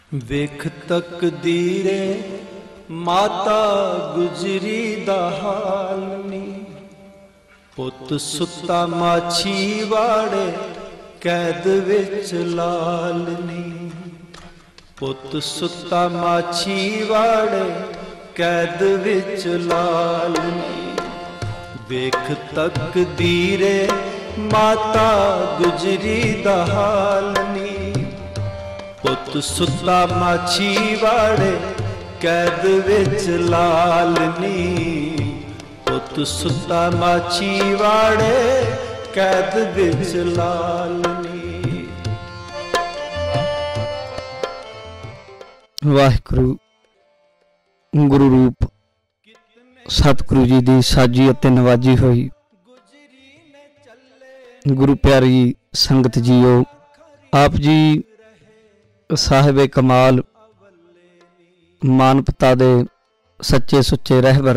ਵੇਖ ਤਕਦੀਰੇ ਮਾਤਾ ਗੁਜਰੀ ਦਾ ਹਾਲ ਨੀ। ਪੁੱਤ ਸੁੱਤਾ ਮਾਛੀ ਵਾੜੇ ਕੈਦ ਵਿੱਚ ਲਾਲ ਨੀ। ਪੁੱਤ ਸੁੱਤਾ ਮਾਛੀ ਵਾੜੇ ਕੈਦ ਵਿੱਚ ਲਾਲ ਨੀ। ਵੇਖ ਤਕਦੀਰੇ ਮਾਤਾ ਗੁਜਰੀ ਦਾ ਹਾਲ ਨੀ। ਪੁੱਤ ਸੁੱਤਾ ਮਾਛੀ ਵਾੜੇ ਕੈਦ ਵਿੱਚ ਲਾਲ ਨੀ। ਪੁੱਤ ਸੁੱਤਾ ਮਾਛੀ ਵਾੜੇ ਕੈਦ ਵਿੱਚ ਲਾਲ ਨੀ। ਵਾਹਿਗੁਰੂ ਗੁਰੂ ਰੂਪ ਸਤਿਗੁਰੂ ਜੀ ਦੀ ਸਾਜੀ ਅਤੇ ਨਵਾਜੀ ਹੋਈ ਗੁਰੂ ਪਿਆਰੀ ਸੰਗਤ ਜੀਓ, ਆਪ ਜੀ ਸਾਹਿਬ ਕਮਾਲ ਮਾਨਵਤਾ ਦੇ ਸੱਚੇ ਸੁੱਚੇ ਰਹਿਬਰ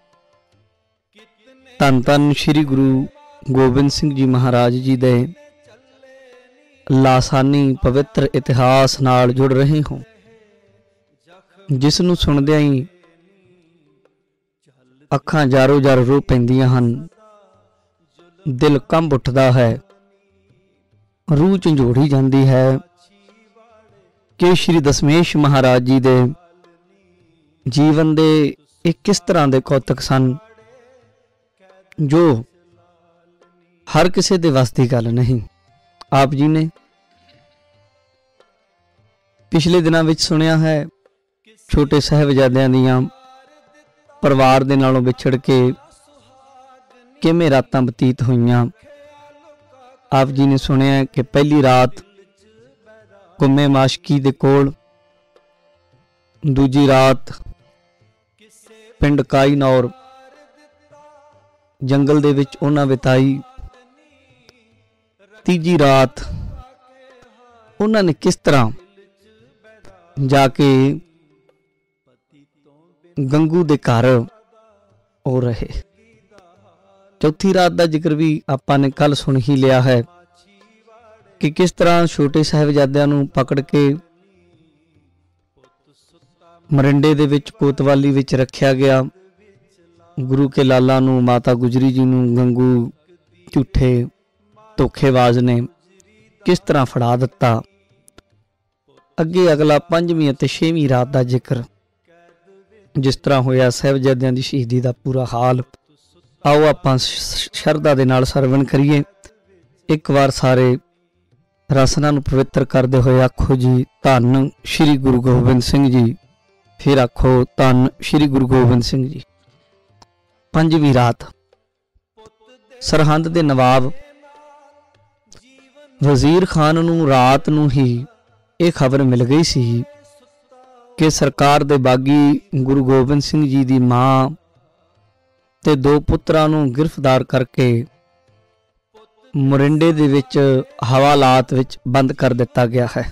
ਧੰਨ ਧੰਨ ਸ਼੍ਰੀ ਗੁਰੂ ਗੋਬਿੰਦ ਸਿੰਘ ਜੀ ਮਹਾਰਾਜ ਜੀ ਦੇ ਲਾਸਾਨੀ ਪਵਿੱਤਰ ਇਤਿਹਾਸ ਨਾਲ ਜੁੜ ਰਹੇ ਹੋ, ਜਿਸ ਨੂੰ ਸੁਣਦਿਆਂ ਹੀ ਅੱਖਾਂ ਜਾਰੋ ਜਾਰ ਰੋ ਪੈਂਦੀਆਂ ਹਨ, ਦਿਲ ਕੰਬ ਉੱਠਦਾ ਹੈ, ਰੂਹ ਝੰਜੋੜੀ ਜਾਂਦੀ ਹੈ ਕਿ ਸ਼੍ਰੀ ਦਸਮੇਸ਼ ਮਹਾਰਾਜ ਜੀ ਦੇ ਜੀਵਨ ਦੇ ਇਹ ਕਿਸ ਤਰ੍ਹਾਂ ਦੇ ਕੌਤਕ ਸਨ ਜੋ ਹਰ ਕਿਸੇ ਦੇ ਵੱਸ ਦੀ ਗੱਲ ਨਹੀਂ। ਆਪ ਜੀ ਨੇ ਪਿਛਲੇ ਦਿਨਾਂ ਵਿੱਚ ਸੁਣਿਆ ਹੈ ਛੋਟੇ ਸਾਹਿਬਜ਼ਾਦਿਆਂ ਦੀਆਂ ਪਰਿਵਾਰ ਦੇ ਨਾਲੋਂ ਵਿਛੜ ਕੇ ਕਿਵੇਂ ਰਾਤਾਂ ਬਤੀਤ ਹੋਈਆਂ। ਆਪ ਜੀ ਨੇ ਸੁਣਿਆ ਕਿ ਪਹਿਲੀ ਰਾਤ ਕੁੰਮੇ ਮਾਸ਼ਕੀ ਦੇ ਕੋਲ, ਦੂਜੀ ਰਾਤ ਪਿੰਡ ਕਾਈਨੌਰ ਜੰਗਲ ਦੇ ਵਿੱਚ ਉਹਨਾਂ ਬਿਤਾਈ, ਤੀਜੀ ਰਾਤ ਉਹਨਾਂ ਨੇ ਕਿਸ ਤਰ੍ਹਾਂ ਜਾ ਕੇ ਗੰਗੂ ਦੇ ਘਰ ਹੋ ਰਹੇ। ਚੌਥੀ ਰਾਤ ਦਾ ਜ਼ਿਕਰ ਵੀ ਆਪਾਂ ਨੇ ਕੱਲ ਸੁਣ ਹੀ ਲਿਆ ਹੈ ਕਿ ਕਿਸ ਤਰ੍ਹਾਂ ਛੋਟੇ ਸਾਹਿਬਜ਼ਾਦਿਆਂ ਨੂੰ ਪਕੜ ਕੇ ਮਰਿੰਡੇ ਦੇ ਵਿੱਚ ਕੋਤਵਾਲੀ ਵਿੱਚ ਰੱਖਿਆ ਗਿਆ। ਗੁਰੂ ਕੇ ਲਾਲਾ ਨੂੰ, ਮਾਤਾ ਗੁਜਰੀ ਜੀ ਨੂੰ ਗੰਗੂ ਝੂਠੇ ਧੋਖੇਬਾਜ਼ ਨੇ ਕਿਸ ਤਰ੍ਹਾਂ ਫੜਾ ਦਿੱਤਾ। ਅੱਗੇ ਅਗਲਾ 5ਵੀਂ ਅਤੇ 6ਵੀਂ ਰਾਤ ਦਾ ਜ਼ਿਕਰ, ਜਿਸ ਤਰ੍ਹਾਂ ਹੋਇਆ ਸਾਹਿਬਜ਼ਾਦਿਆਂ ਦੀ ਸ਼ਹੀਦੀ ਦਾ ਪੂਰਾ ਹਾਲ। ਆਓ ਆਪਾਂ ਸ਼ਰਧਾ ਦੇ ਨਾਲ ਸਰਵਣ ਕਰੀਏ। ਇੱਕ ਵਾਰ ਸਾਰੇ ਰਸਨਾ ਨੂੰ ਪਵਿੱਤਰ ਕਰਦੇ ਹੋਏ ਆਖੋ ਜੀ ਧੰਨ ਸ਼੍ਰੀ ਗੁਰੂ ਗੋਬਿੰਦ ਸਿੰਘ ਜੀ। ਫਿਰ ਆਖੋ ਧੰਨ ਸ਼੍ਰੀ ਗੁਰੂ ਗੋਬਿੰਦ ਸਿੰਘ ਜੀ। 5ਵੀਂ ਰਾਤ ਸਰਹੰਦ ਦੇ ਨਵਾਬ ਵਜ਼ੀਰ ਖਾਨ ਨੂੰ ਰਾਤ ਨੂੰ ਹੀ ਇਹ ਖਬਰ ਮਿਲ ਗਈ ਸੀ ਕਿ ਸਰਕਾਰ ਦੇ ਬਾਗੀ ਗੁਰੂ ਗੋਬਿੰਦ ਸਿੰਘ ਜੀ ਦੀ ਮਾਂ ਤੇ 2 ਪੁੱਤਰਾਂ ਨੂੰ ਗ੍ਰਿਫਤਾਰ ਕਰਕੇ ਮੋਰਿੰਡੇ ਦੇ ਵਿੱਚ ਹਵਾਲਾਤ ਵਿੱਚ ਬੰਦ ਕਰ ਦਿੱਤਾ ਗਿਆ ਹੈ।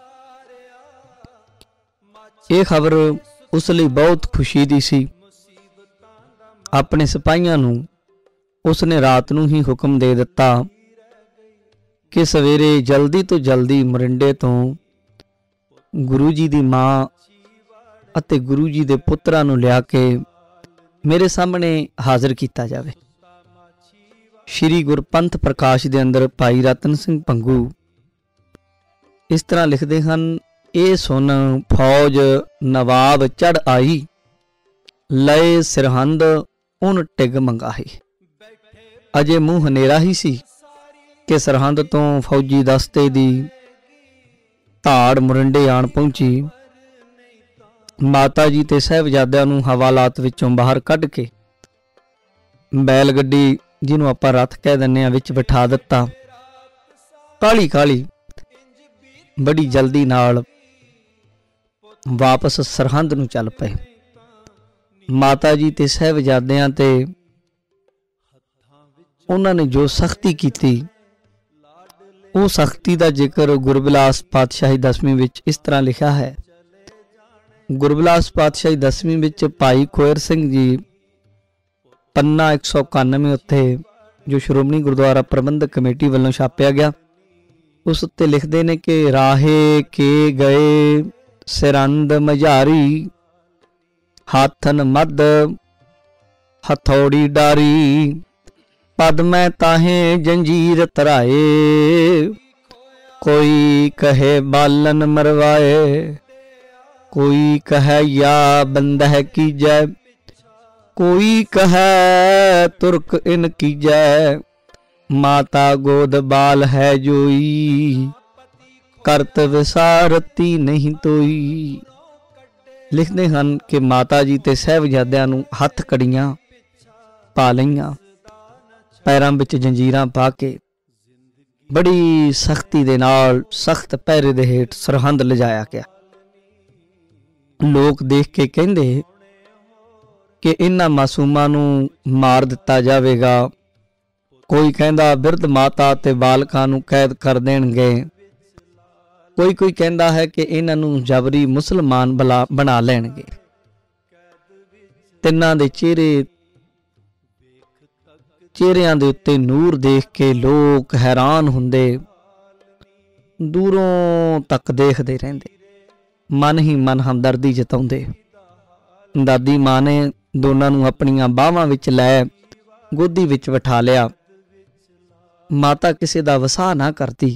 ਇਹ ਖਬਰ ਉਸ ਲਈ ਬਹੁਤ ਖੁਸ਼ੀ ਦੀ ਸੀ। ਆਪਣੇ ਸਿਪਾਹੀਆਂ ਨੂੰ ਉਸਨੇ ਰਾਤ ਨੂੰ ਹੀ ਹੁਕਮ ਦੇ ਦਿੱਤਾ ਕਿ ਸਵੇਰੇ ਜਲਦੀ ਤੋਂ ਜਲਦੀ ਮੋਰਿੰਡੇ ਤੋਂ ਗੁਰੂ ਜੀ ਦੀ ਮਾਂ ਅਤੇ ਗੁਰੂ ਜੀ ਦੇ ਪੁੱਤਰਾਂ ਨੂੰ ਲਿਆ ਕੇ ਮੇਰੇ ਸਾਹਮਣੇ ਹਾਜ਼ਰ ਕੀਤਾ ਜਾਵੇ। ਸ਼੍ਰੀ ਗੁਰਪੰਥ ਪ੍ਰਕਾਸ਼ ਦੇ ਅੰਦਰ ਭਾਈ ਰਤਨ ਸਿੰਘ ਭੰਗੂ ਇਸ ਤਰ੍ਹਾਂ ਲਿਖਦੇ ਹਨ, ਇਹ ਸੁਣ ਫੌਜ ਨਵਾਬ ਚੜ ਆਈ, ਲਏ ਸਰਹੰਦ ਉਨ ਟਿਗ ਮੰਗਾਹੀ। ਅਜੇ ਮੂੰਹ ਹਨੇਰਾ ਹੀ ਸੀ ਕਿ ਸਰਹੰਦ ਤੋਂ ਫੌਜੀ ਦਸਤੇ ਦੀ ਧਾੜ ਮੋਰਿੰਡੇ ਆਣ ਪਹੁੰਚੀ। ਮਾਤਾ ਜੀ ਤੇ ਸਾਹਿਬਜ਼ਾਦਿਆਂ ਨੂੰ ਹਵਾਲਾਤ ਵਿੱਚੋਂ ਬਾਹਰ ਕੱਢ ਕੇ ਬੈਲ ਗੱਡੀ, ਜਿਹਨੂੰ ਆਪਾਂ ਰੱਥ ਕਹਿ ਦਿੰਦੇ ਹਾਂ, ਵਿੱਚ ਬਿਠਾ ਦਿੱਤਾ। ਕਾਲੀ ਕਾਲੀ ਬੜੀ ਜਲਦੀ ਨਾਲ ਵਾਪਸ ਸਰਹੰਦ ਨੂੰ ਚੱਲ ਪਏ। ਮਾਤਾ ਜੀ ਤੇ ਸਾਹਿਬਜ਼ਾਦਿਆਂ ਤੇ ਉਹਨਾਂ ਨੇ ਜੋ ਸਖਤੀ ਕੀਤੀ, ਉਹ ਸਖਤੀ ਦਾ ਜ਼ਿਕਰ ਗੁਰਬਿਲਾਸ ਪਾਤਸ਼ਾਹੀ 10ਵੀਂ ਵਿੱਚ ਇਸ ਤਰ੍ਹਾਂ ਲਿਖਿਆ ਹੈ। ਗੁਰਬਿਲਾਸ ਪਾਤਸ਼ਾਹੀ 10ਵੀਂ ਵਿੱਚ ਭਾਈ ਖੋਇਰ ਸਿੰਘ ਜੀ ਪੰਨਾ 191 ਉੱਤੇ ਜੋ ਸ਼੍ਰੋਮਣੀ ਗੁਰਦੁਆਰਾ ਪ੍ਰਬੰਧਕ ਕਮੇਟੀ ਵੱਲੋਂ ਛਾਪਿਆ ਗਿਆ, ਉਸ ਉੱਤੇ ਲਿਖਦੇ ਨੇ ਕਿ ਰਾਹੇ ਕੇ ਗਏ सिरंद मझारी, हाथन मद हथौड़ी डारी। पद में ताहे जंजीर तराए, कोई कहे बालन मरवाए। कोई कहे या बंदह कीजै, कोई कहे तुर्क इन कीजै। माता गोद बाल है जोई, करत विसारती नहीं तोई। लिखते हैं कि माता जी ते साहिबजादिਆਂ ਨੂੰ हथ कड़ियां पा लईਆਂ, पैरां विच जंजीरां पा के बड़ी सख्ती दे नाल सख्त पैरे दे हेठ सरहंद लिजाया गया। लोग देख के कहंदे कि इन्हां मासूमां नूं मार दिता जावेगा। कोई कहंदा बिरध माता ते बालकां नूं कैद कर देणगे। कोई कोई कहंदा है कि इन्हां नूं जबरी मुसलमान बना लैणगे। तिन्हां दे चेहरिਆਂ ਦੇ ਉੱਤੇ ਨੂਰ देख के लोग हैरान हुंदे, दूरों तक देखते रहंदे, मन ही मन हमदर्दी जताउंदे। दादी मां ने दोनां नूं अपणियां बाहां विच लै गोदी विच बिठा लिया। माता किसी दा वसाह ना करती।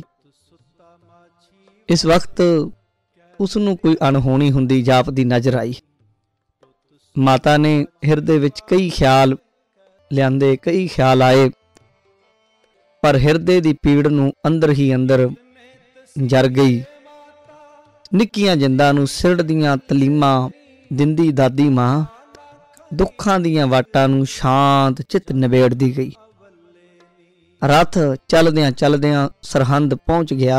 इस वक्त उसनूं कोई अणहोनी हुंदी जापदी नजर आई। माता ने हिरदे विच कई ख्याल लियांदे, कई ख्याल आए, पर हिरदे दी पीड़ नूं अंदर ही अंदर जर गई। निक्कियां जिंदां नूं सिरड़दियां तलीमां दिंदी दादी मां दुखां दियां वाटां नूं शांत चित निबेड़दी गई। रथ चलदियां चलदियां सरहंद पहुंच गया।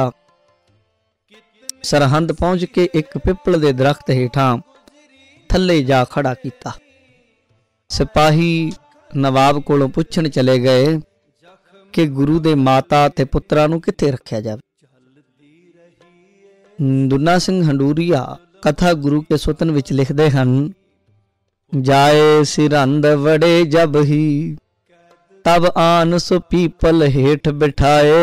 सरहंद पहुंच के एक पिपल दे दरख्त हेठां थल्ले जा खड़ा कीता। सिपाही नवाब कोलों पुछण चले गए कि गुरु दे माता ते पुत्रा नूं कित्थे रखिया जावे। दुन्ना सिंह हंडूरिया कथा गुरु के सुतन विच लिखदे हन, जाए सिरंद वड़े जब ही, तब आन सो पीपल हेठ बिठाए।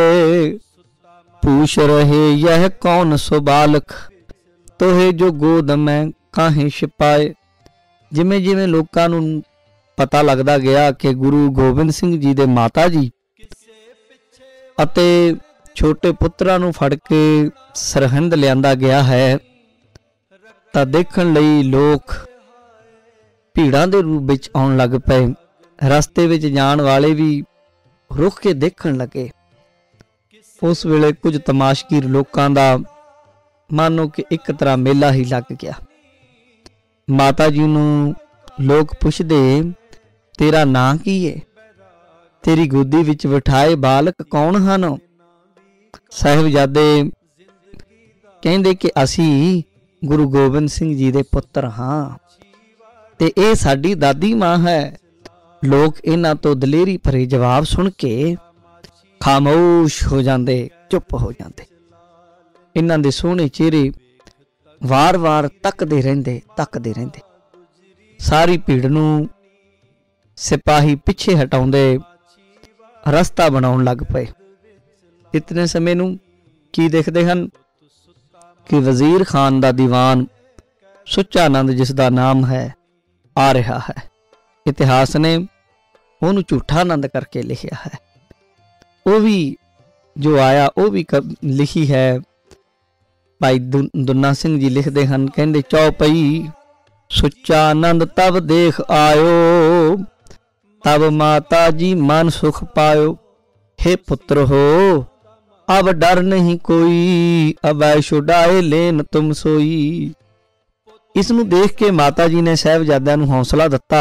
पूछ रहे यह कौन सो बालक, तोहे जो गोद में काहे छिपाए। जिमें जिमें लोकां नूं पता लगदा गया कि गुरु गोबिंद सिंह जी दे माता जी अते छोटे पुत्रा नूं फड़ के सरहंद लियांदा गया है, तां देखण लई लोग भीड़ां दे रूप विच आउण लग पए। रस्ते विच जाण वाले भी रुक के देखण लगे। उस वेले कुछ तमाशगीर लोकां दा मानो कि एक तरह मेला ही लग गया। माता जी नूं लोग पुछदे, तेरा नां की है? तेरी गोदी विच बिठाए बालक कौन हन? साहिबजादे कहंदे कि असी गुरु गोबिंद सिंह जी दे पुत्र हां ते इह साडी दादी मां है। लोग इन्हां तो दलेरी भरे जवाब सुन के खामोश हो जाते, चुप हो जाते। इन्हां दे सोहणे चेहरे वार वार तकदे रहिंदे। सारी भीड़ नूं सिपाही पिछे हटाउंदे रस्ता बनाउण लग पए। इतने समय नूं की देखदे हन कि वजीर खान दा दीवान सुच्चा नंद, जिसका नाम है, आ रहा है। इतिहास ने उन्होंने झूठा नंद करके लिखिया है। वो भी जो आया वो भी लिखी है। भाई दुन्ना सिंह जी लिखते हैं, कहते चौपई सुच्चा नंद तब देख आयो, तब माता जी मन सुख पायो। हे पुत्र हो अब डर नहीं कोई, अब छुड़ाए लेन तुम सोई। इसनूं देख के माता जी ने साहिबजादिਆਂ ਨੂੰ हौसला दिता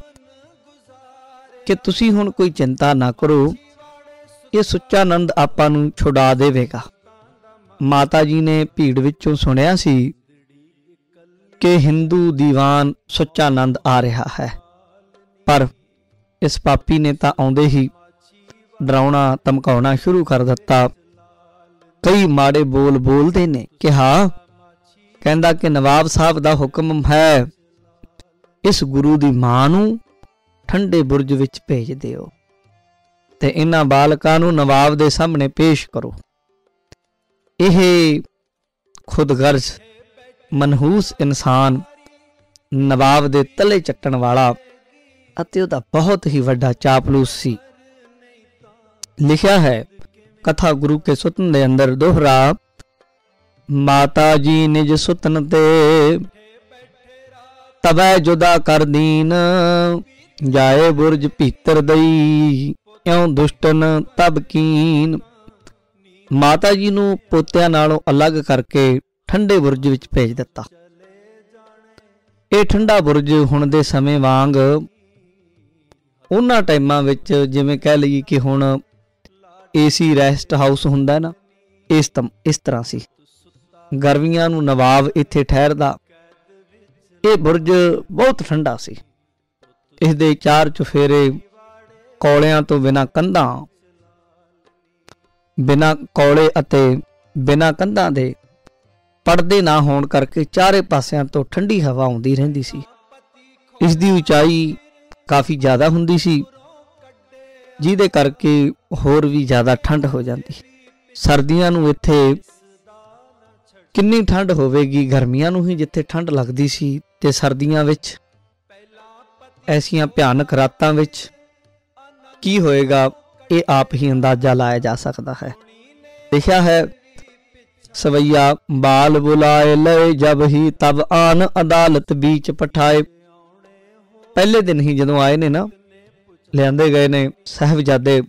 कि तुसी हुण कोई चिंता ना करो, ये सुच्चा नंद आपां नूं छुड़ा देवेगा। माता जी ने भीड़ विचों सुनिया सी कि हिंदू दीवान सुच्चा नंद आ रहा है, पर इस पापी ने तां आउंदे ही डराउणा धमकाउणा शुरू कर दिता। कई माड़े बोल बोलते ने कहा, कहंदा कि नवाब साहब दा हुक्म है, इस गुरु दी मां नूं ठंडे बुरज विच भेज दिओ ते इन्हां बालकां नूं नवाब दे सामने पेश करो। यह खुदगर्ज ਮਨਹੂਸ ਇਨਸਾਨ, ਨਵਾਬ ਦੇ ਤਲੇ ਚੱਟਣ ਵਾਲਾ ਅਤੇ ਉਹਦਾ ਬਹੁਤ ਹੀ ਵੱਡਾ ਚਾਪਲੂਸ ਸੀ। ਲਿਖਿਆ ਹੈ ਕਥਾ ਗੁਰੂ ਕੇ ਸੁਤਨ ਦੇ ਅੰਦਰ ਦੋਹਰਾ, ਮਾਤਾ ਜੀ ਨਿਜ ਸੁਤਨ ਤੇ ਤਬੈ ਜੁਦਾ ਕਰ ਦੀਨ, ਜਾਏ ਬੁਰਜ ਭੀਤਰ ਦਈ ਇਉਂ ਦੁਸ਼ਟਨ ਤਬ ਕੀਨ। ਮਾਤਾ ਜੀ ਨੂੰ ਪੋਤਿਆਂ ਨਾਲੋਂ ਅਲੱਗ ਕਰਕੇ ਠੰਡੇ ਬੁਰਜ ਵਿੱਚ ਭੇਜ ਦਿੱਤਾ। ਇਹ ਠੰਡਾ ਬੁਰਜ ਹੁਣ ਦੇ ਸਮੇਂ ਵਾਂਗ ਉਹਨਾਂ ਟਾਈਮਾਂ ਵਿੱਚ ਜਿਵੇਂ ਕਹਿ ਲਈਏ ਕਿ ਹੁਣ ਏਸੀ ਰੈਸਟ ਹਾਊਸ ਹੁੰਦਾ ਨਾ, ਇਸ ਤਰ੍ਹਾਂ ਸੀ। ਗਰਮੀਆਂ ਨੂੰ ਨਵਾਬ ਇੱਥੇ ਠਹਿਰਦਾ। ਇਹ ਬੁਰਜ ਬਹੁਤ ਠੰਡਾ ਸੀ। ਇਸ ਦੇ ਚਾਰ ਚੁਫੇਰੇ ਕੌਲਿਆਂ ਤੋਂ ਬਿਨਾਂ ਕੰਧਾਂ, ਬਿਨਾਂ ਕੌਲੇ ਅਤੇ ਬਿਨਾਂ ਕੰਧਾਂ ਦੇ ਪਰਦੇ ਨਾ ਹੋਣ ਕਰਕੇ ਚਾਰੇ ਪਾਸਿਆਂ ਤੋਂ ਠੰਡੀ ਹਵਾ ਆਉਂਦੀ ਰਹਿੰਦੀ ਸੀ। ਇਸ ਦੀ ਉਚਾਈ ਕਾਫੀ ਜ਼ਿਆਦਾ ਹੁੰਦੀ ਸੀ, ਜਿਹਦੇ ਕਰਕੇ ਹੋਰ ਵੀ ਜ਼ਿਆਦਾ ਠੰਡ ਹੋ ਜਾਂਦੀ। ਸਰਦੀਆਂ ਨੂੰ ਇੱਥੇ ਕਿੰਨੀ ਠੰਡ ਹੋਵੇਗੀ, ਗਰਮੀਆਂ ਨੂੰ ਹੀ ਜਿੱਥੇ ਠੰਡ ਲੱਗਦੀ ਸੀ, ਤੇ ਸਰਦੀਆਂ ਵਿੱਚ ਐਸੀਆਂ ਭਿਆਨਕ ਰਾਤਾਂ ਵਿੱਚ ਕੀ ਹੋਏਗਾ, ਇਹ ਆਪ ਹੀ ਅੰਦਾਜ਼ਾ ਲਾਇਆ ਜਾ ਸਕਦਾ ਹੈ। ਲਿਖਿਆ ਹੈ ਸਵਈਆ ਬਾਲ ਬੁਲਾਏ ਲਏ ਜਬ ਹੀ ਤਬ ਆਨ ਅਦਾਲਤ बीच ਪਠਾਏ। ਪਹਿਲੇ ਦਿਨ ਹੀ ਜਦੋਂ ਆਏ ਨੇ ਨਾ, ਲਿਆਂਦੇ ਗਏ ਨੇ ਸਾਹਿਬਜ਼ਾਦੇ,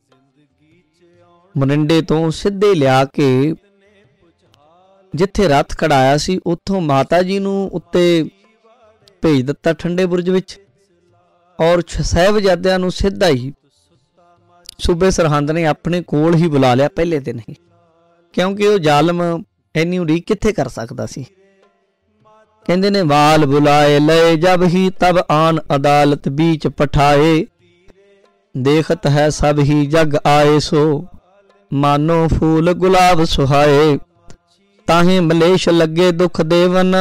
ਮਰਿੰਡੇ ਤੋਂ ਸਿੱਧੇ ਲਿਆ ਕੇ ਜਿੱਥੇ ਰੱਥ ਕਢਾਇਆ ਸੀ ਉੱਥੋਂ ਮਾਤਾ ਜੀ ਨੂੰ ਉੱਤੇ ਭੇਜ ਦਿੱਤਾ ਠੰਡੇ ਬੁਰਜ ਵਿੱਚ, ਔਰ ਸਾਹਿਬਜ਼ਾਦਿਆਂ ਨੂੰ ਸਿੱਧਾ ਹੀ ਸੂਬੇ ਸਰਹੰਦ ਨੇ ਆਪਣੇ ਕੋਲ ਹੀ ਬੁਲਾ ਲਿਆ ਪਹਿਲੇ ਦਿਨ ਹੀ, ਕਿਉਂਕਿ ਉਹ ਜ਼ਾਲਮ ਇੰਨੀ ਉਡੀਕ ਕਿੱਥੇ ਕਰ ਸਕਦਾ ਸੀ। ਕਹਿੰਦੇ ਨੇ ਵਾਲ ਬੁਲਾਏ ਲਏ ਜਬ ਹੀ ਤਬ ਆਨ ਅਦਾਲਤ बीच ਪਠਾਏ, ਦੇਖਤ ਹੈ ਸਭ ਹੀ ਜਗ ਆਏ ਸੋ ਮਾਨੋ ਫੂਲ ਗੁਲਾਬ ਸੁਹਾਏ। ਤਾਹੇ ਮਲੇਸ਼ ਲੱਗੇ ਦੁਖ ਦੇਵਨ,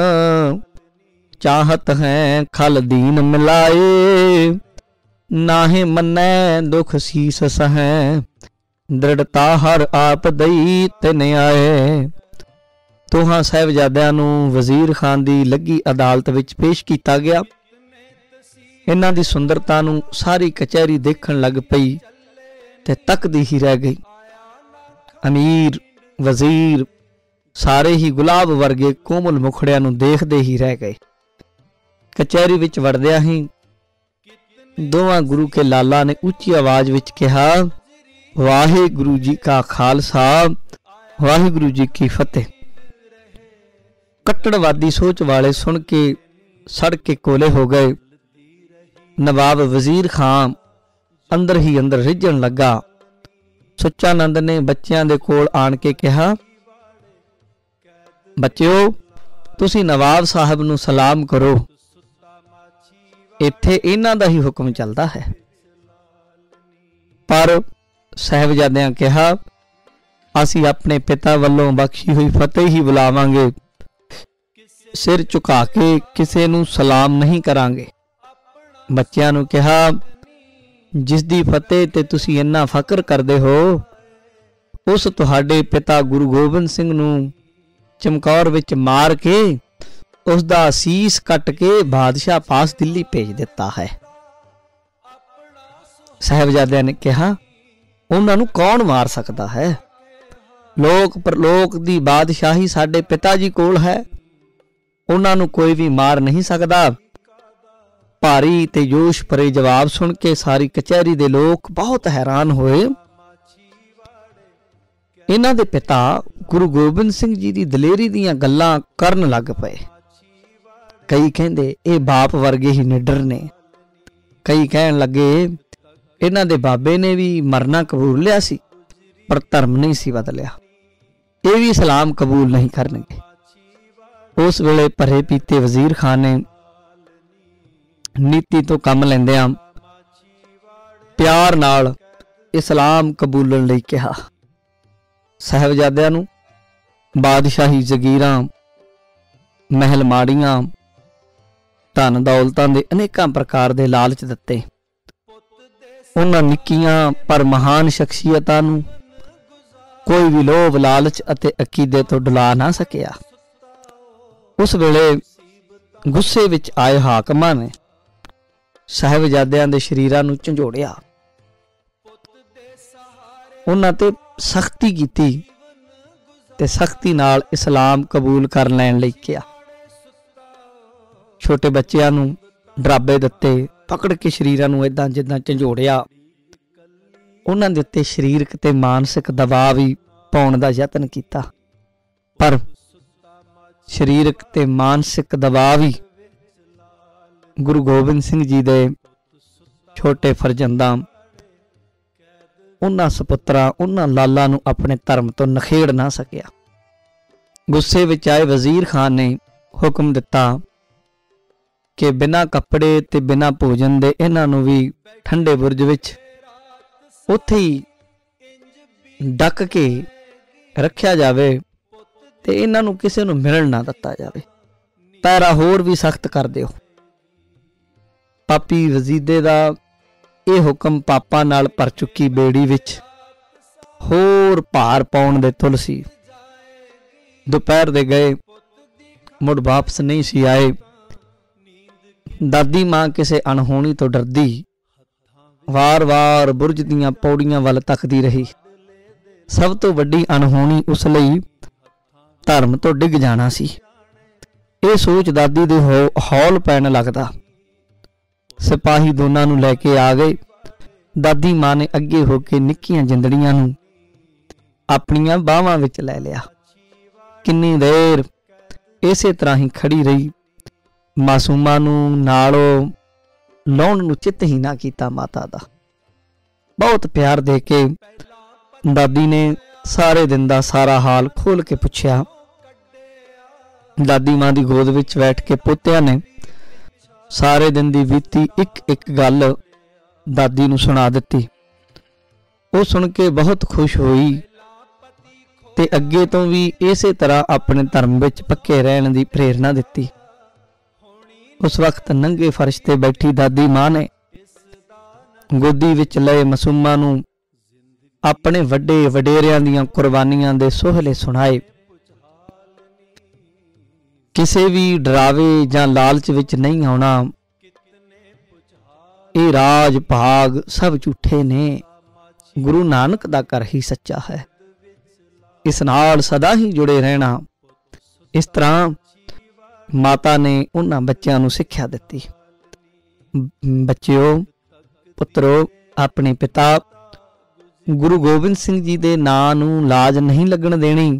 ਚਾਹਤ ਹੈ ਖਲ ਦੀਨ ਮਿਲਾਏ। ਨਾਹੇ ਮੰਨੈ ਦੁਖ ਸੀਸ ਸਹੈ, ਦ੍ਰਿੜਤਾ ਹਰ ਆਪ ਦਈ ਤਿਨ ਆਏ। ਦੋਹਾਂ ਸਾਹਿਬਜ਼ਾਦਿਆਂ ਨੂੰ ਵਜ਼ੀਰ ਖਾਨ ਦੀ ਲੱਗੀ ਅਦਾਲਤ ਵਿੱਚ ਪੇਸ਼ ਕੀਤਾ ਗਿਆ। ਇਹਨਾਂ ਦੀ ਸੁੰਦਰਤਾ ਨੂੰ ਸਾਰੀ ਕਚਹਿਰੀ ਦੇਖਣ ਲੱਗ ਪਈ ਤੇ ਤੱਕਦੀ ਹੀ ਰਹਿ ਗਈ। ਅਮੀਰ, ਵਜ਼ੀਰ ਸਾਰੇ ਹੀ ਗੁਲਾਬ ਵਰਗੇ ਕੋਮਲ ਮੁਖੜਿਆਂ ਨੂੰ ਦੇਖਦੇ ਹੀ ਰਹਿ ਗਏ। ਕਚਹਿਰੀ ਵਿੱਚ ਵੜਦਿਆਂ ਹੀ ਦੋਵਾਂ ਗੁਰੂ ਕੇ ਲਾਲਾ ਨੇ ਉੱਚੀ ਆਵਾਜ਼ ਵਿੱਚ ਕਿਹਾ, ਵਾਹਿਗੁਰੂ ਜੀ ਕਾ ਖਾਲਸਾ, ਵਾਹਿਗੁਰੂ ਜੀ ਕੀ ਫਤਿਹ। ਕੱਟੜਵਾਦੀ ਸੋਚ ਵਾਲੇ ਸੁਣ ਕੇ ਸੜ ਕੇ ਕੋਲੇ ਹੋ ਗਏ। ਨਵਾਬ ਵਜ਼ੀਰ ਖਾਨ ਅੰਦਰ ਹੀ ਅੰਦਰ ਰਿੱਝਣ ਲੱਗਾ। ਸੁੱਚਾਨੰਦ ਨੇ ਬੱਚਿਆਂ ਦੇ ਕੋਲ ਆਣ ਕੇ ਕਿਹਾ, ਬੱਚਿਓ ਤੁਸੀਂ ਨਵਾਬ ਸਾਹਿਬ ਨੂੰ ਸਲਾਮ ਕਰੋ, ਇੱਥੇ ਇਹਨਾਂ ਦਾ ਹੀ ਹੁਕਮ ਚੱਲਦਾ ਹੈ। ਪਰ ਸਾਹਿਬਜ਼ਾਦਿਆਂ ਕਿਹਾ, ਅਸੀਂ ਆਪਣੇ ਪਿਤਾ ਵੱਲੋਂ ਬਖਸ਼ੀ ਹੋਈ ਫਤਿਹ ਹੀ ਬੁਲਾਵਾਂਗੇ, ਸਿਰ ਝੁਕਾ ਕੇ ਕਿਸੇ ਨੂੰ ਸਲਾਮ ਨਹੀਂ ਕਰਾਂਗੇ। ਬੱਚਿਆਂ ਨੂੰ ਕਿਹਾ, ਜਿਸ ਦੀ ਫਤਿਹ ਤੇ ਤੁਸੀਂ ਇੰਨਾ ਫਖਰ ਕਰਦੇ ਹੋ, ਉਸ ਤੁਹਾਡੇ ਪਿਤਾ ਗੁਰੂ ਗੋਬਿੰਦ ਸਿੰਘ ਨੂੰ ਚਮਕੌਰ ਵਿੱਚ ਮਾਰ ਕੇ ਉਸ ਦਾ ਸੀਸ ਕੱਟ ਕੇ ਬਾਦਸ਼ਾਹ ਪਾਸ ਦਿੱਲੀ ਭੇਜ ਦਿੱਤਾ ਹੈ। ਸਾਹਿਬਜ਼ਾਦਿਆਂ ਨੇ ਕਿਹਾ, ਉਹਨਾਂ ਨੂੰ ਕੌਣ ਮਾਰ ਸਕਦਾ ਹੈ? ਲੋਕ ਪਰਲੋਕ ਦੀ ਬਾਦਸ਼ਾਹੀ ਸਾਡੇ ਪਿਤਾ ਜੀ ਕੋਲ ਹੈ, ਉਹਨਾਂ ਨੂੰ ਕੋਈ ਵੀ ਮਾਰ ਨਹੀਂ ਸਕਦਾ। ਭਾਰੀ ਤੇ ਜੋਸ਼ ਭਰੇ ਜਵਾਬ ਸੁਣ ਕੇ ਸਾਰੀ ਕਚਹਿਰੀ ਦੇ ਲੋਕ ਬਹੁਤ ਹੈਰਾਨ ਹੋਏ। ਇਹਨਾਂ ਦੇ ਪਿਤਾ ਗੁਰੂ ਗੋਬਿੰਦ ਸਿੰਘ ਜੀ ਦੀ ਦਲੇਰੀ ਦੀਆਂ ਗੱਲਾਂ ਕਰਨ ਲੱਗ ਪਏ। ਕਈ ਕਹਿੰਦੇ ਇਹ ਬਾਪ ਵਰਗੇ ਹੀ ਨਿਡਰ ਨੇ, ਕਈ ਕਹਿਣ ਲੱਗੇ ਇਹਨਾਂ ਦੇ ਬਾਬੇ ਨੇ ਵੀ ਮਰਨਾ ਕਬੂਲ ਲਿਆ ਸੀ ਪਰ ਧਰਮ ਨਹੀਂ ਸੀ ਬਦਲਿਆ, ਇਹ ਵੀ ਇਸਲਾਮ ਕਬੂਲ ਨਹੀਂ ਕਰਨਗੇ। ਉਸ ਵੇਲੇ ਭਰੇ ਪੀਤੇ ਵਜ਼ੀਰ ਖਾਨ ਨੇ ਨੀਤੀ ਤੋਂ ਕੰਮ ਲੈਂਦਿਆਂ ਪਿਆਰ ਨਾਲ ਇਸਲਾਮ ਕਬੂਲਣ ਲਈ ਕਿਹਾ। ਸਾਹਿਬਜ਼ਾਦਿਆਂ ਨੂੰ ਬਾਦਸ਼ਾਹੀ ਜ਼ਗੀਰਾਂ, ਮਹਿਲ ਮਾੜੀਆਂ, ਧਨ ਦੌਲਤਾਂ ਦੇ ਅਨੇਕਾਂ ਪ੍ਰਕਾਰ ਦੇ ਲਾਲਚ ਦਿੱਤੇ। ਉਹਨਾਂ ਨਿੱਕੀਆਂ ਪਰ ਮਹਾਨ ਸ਼ਖਸੀਅਤਾਂ ਨੂੰ ਕੋਈ ਵੀ ਲੋਭ, ਲਾਲਚ ਅਤੇ ਅਕੀਦੇ ਤੋਂ ਡੁਲਾ ਨਾ ਸਕਿਆ। ਉਸ ਵੇਲੇ ਗੁੱਸੇ ਵਿੱਚ ਆਏ ਹਾਕਮਾਂ ਨੇ ਸਾਹਿਬਜ਼ਾਦਿਆਂ ਦੇ ਸ਼ਰੀਰਾਂ ਨੂੰ ਝੰਜੋੜਿਆ, ਉਹਨਾਂ ਤੇ ਸਖਤੀ ਕੀਤੀ ਤੇ ਸਖਤੀ ਨਾਲ ਇਸਲਾਮ ਕਬੂਲ ਕਰ ਲੈਣ ਲਈ ਕਿਹਾ। ਛੋਟੇ ਬੱਚਿਆਂ ਨੂੰ ਡਰਾਬੇ ਦਿੱਤੇ, ਪਕੜ ਕੇ ਸ਼ਰੀਰਾਂ ਨੂੰ ਏਦਾਂ ਜਿੱਦਾਂ ਝੰਜੋੜਿਆ। ਉਹਨਾਂ ਦੇ ਉੱਤੇ ਸਰੀਰਕ ਤੇ ਮਾਨਸਿਕ ਦਬਾਅ ਵੀ ਪਾਉਣ ਦਾ ਯਤਨ ਕੀਤਾ, ਪਰ ਸਰੀਰਕ ਤੇ ਮਾਨਸਿਕ ਦਬਾਅ ਵੀ ਗੁਰੂ ਗੋਬਿੰਦ ਸਿੰਘ ਜੀ ਦੇ ਛੋਟੇ ਫਰਜ਼ੰਦਾਂ, ਉਹਨਾਂ ਸਪੁੱਤਰਾਂ, ਉਹਨਾਂ ਲਾਲਾਂ ਨੂੰ ਆਪਣੇ ਧਰਮ ਤੋਂ ਨਖੇੜ ਨਾ ਸਕਿਆ। ਗੁੱਸੇ ਵਿੱਚ ਆਏ ਵਜ਼ੀਰ ਖਾਨ ਨੇ ਹੁਕਮ ਦਿੱਤਾ ਕਿ ਬਿਨਾਂ ਕੱਪੜੇ ਤੇ ਬਿਨਾਂ ਭੋਜਨ ਦੇ ਇਹਨਾਂ ਨੂੰ ਵੀ ਠੰਡੇ ਬੁਰਜ ਵਿੱਚ ਉੱਥੇ ਹੀ ਡੱਕ ਕੇ ਰੱਖਿਆ ਜਾਵੇ ਤੇ ਇਹਨਾਂ ਨੂੰ ਕਿਸੇ ਨੂੰ ਮਿਲਣ ਨਾ ਦਿੱਤਾ ਜਾਵੇ। ਪੈਰਾ ਹੋਰ ਵੀ ਸਖਤ ਕਰ ਦਿਓ। ਪਾਪੀ ਵਜ਼ੀਦੇ ਦਾ ਇਹ ਹੁਕਮ ਪਾਪਾਂ ਨਾਲ ਭਰ ਚੁੱਕੀ ਬੇੜੀ ਵਿੱਚ ਹੋਰ ਭਾਰ ਪਾਉਣ ਦੇ ਤੁਲ ਸੀ। ਦੁਪਹਿਰ ਦੇ ਗਏ, ਮੁੜ ਵਾਪਸ ਨਹੀਂ ਸੀ ਆਏ। ਦਾਦੀ ਮਾਂ ਕਿਸੇ ਅਣਹੋਣੀ ਤੋਂ ਡਰਦੀ ਵਾਰ-ਵਾਰ ਬੁਰਜ ਦੀਆਂ ਪੌੜੀਆਂ ਵੱਲ ਤੱਕਦੀ ਰਹੀ। ਸਭ ਤੋਂ ਵੱਡੀ ਅਣਹੋਣੀ ਉਸ ਲਈ ਧਰਮ ਤੋਂ ਡਿੱਗ ਜਾਣਾ ਸੀ। ਇਹ ਸੋਚ ਦਾਦੀ ਦੇ ਹੌਲ ਪੈਣ ਲੱਗਦਾ। ਸਿਪਾਹੀ ਦੋਨਾਂ ਨੂੰ ਲੈ ਕੇ ਆ ਗਏ। ਦਾਦੀ ਮਾਂ ਨੇ ਅੱਗੇ ਹੋ ਕੇ ਨਿੱਕੀਆਂ ਜਿੰਦੜੀਆਂ ਨੂੰ ਆਪਣੀਆਂ ਬਾਹਾਂ ਵਿੱਚ ਲੈ ਲਿਆ। ਕਿੰਨੀ ਦੇਰ ਇਸੇ ਤਰ੍ਹਾਂ ਹੀ ਖੜੀ ਰਹੀ। ਮਾਸੂਮਾਂ ਨੂੰ ਨਾਲੋਂ ਲਾਉਣ ਨੂੰ ਚਿੱਤ ਹੀ ਨਾ ਕੀਤਾ ਮਾਤਾ ਦਾ। ਬਹੁਤ ਪਿਆਰ ਦੇ ਕੇ ਦਾਦੀ ਨੇ ਸਾਰੇ ਦਿਨ ਦਾ ਸਾਰਾ ਹਾਲ ਖੋਲ ਕੇ ਪੁੱਛਿਆ। ਦਾਦੀ ਮਾਂ ਦੀ ਗੋਦ ਵਿੱਚ ਬੈਠ ਕੇ ਪੋਤਿਆਂ ਨੇ ਸਾਰੇ ਦਿਨ ਦੀ ਬੀਤੀ ਇੱਕ ਗੱਲ ਦਾਦੀ ਨੂੰ ਸੁਣਾ ਦਿੱਤੀ। ਉਹ ਸੁਣ ਕੇ ਬਹੁਤ ਖੁਸ਼ ਹੋਈ ਤੇ ਅੱਗੇ ਤੋਂ ਵੀ ਇਸੇ ਤਰ੍ਹਾਂ ਆਪਣੇ ਧਰਮ ਵਿੱਚ ਪੱਕੇ ਰਹਿਣ ਦੀ ਪ੍ਰੇਰਨਾ ਦਿੱਤੀ। ਉਸ ਵਕਤ ਨੰਗੇ ਫਰਸ਼ ਤੇ ਬੈਠੀ ਦਾਦੀ ਮਾਂ ਨੇ ਗੋਦੀ ਵਿੱਚ ਲਏ ਮਾਸੂਮਾਂ ਨੂੰ ਆਪਣੇ ਵੱਡੇ ਵਡੇਰਿਆਂ ਦੀਆਂ ਕੁਰਬਾਨੀਆਂ ਦੇ ਸੋਹਲੇ ਸੁਣਾਏ। ਕਿਸੇ ਵੀ ਡਰਾਵੇ ਜਾਂ ਲਾਲਚ ਵਿੱਚ ਨਹੀਂ ਆਉਣਾ। ਇਹ ਰਾਜ ਭਾਗ ਸਭ ਝੂਠੇ ਨੇ, ਗੁਰੂ ਨਾਨਕ ਦਾ ਘਰ ਹੀ ਸੱਚਾ ਹੈ। ਇਸ ਨਾਲ ਸਦਾ ਹੀ ਜੁੜੇ ਰਹਿਣਾ। ਇਸ ਤਰ੍ਹਾਂ ਮਾਤਾ ਨੇ ਉਹਨਾਂ ਬੱਚਿਆਂ ਨੂੰ ਸਿੱਖਿਆ ਦਿੱਤੀ। ਬੱਚਿਓ, ਪੁੱਤਰੋ, ਆਪਣੇ ਪਿਤਾ ਗੁਰੂ ਗੋਬਿੰਦ ਸਿੰਘ ਜੀ ਦੇ ਨਾਂ ਨੂੰ ਲਾਜ ਨਹੀਂ ਲੱਗਣ ਦੇਣੀ।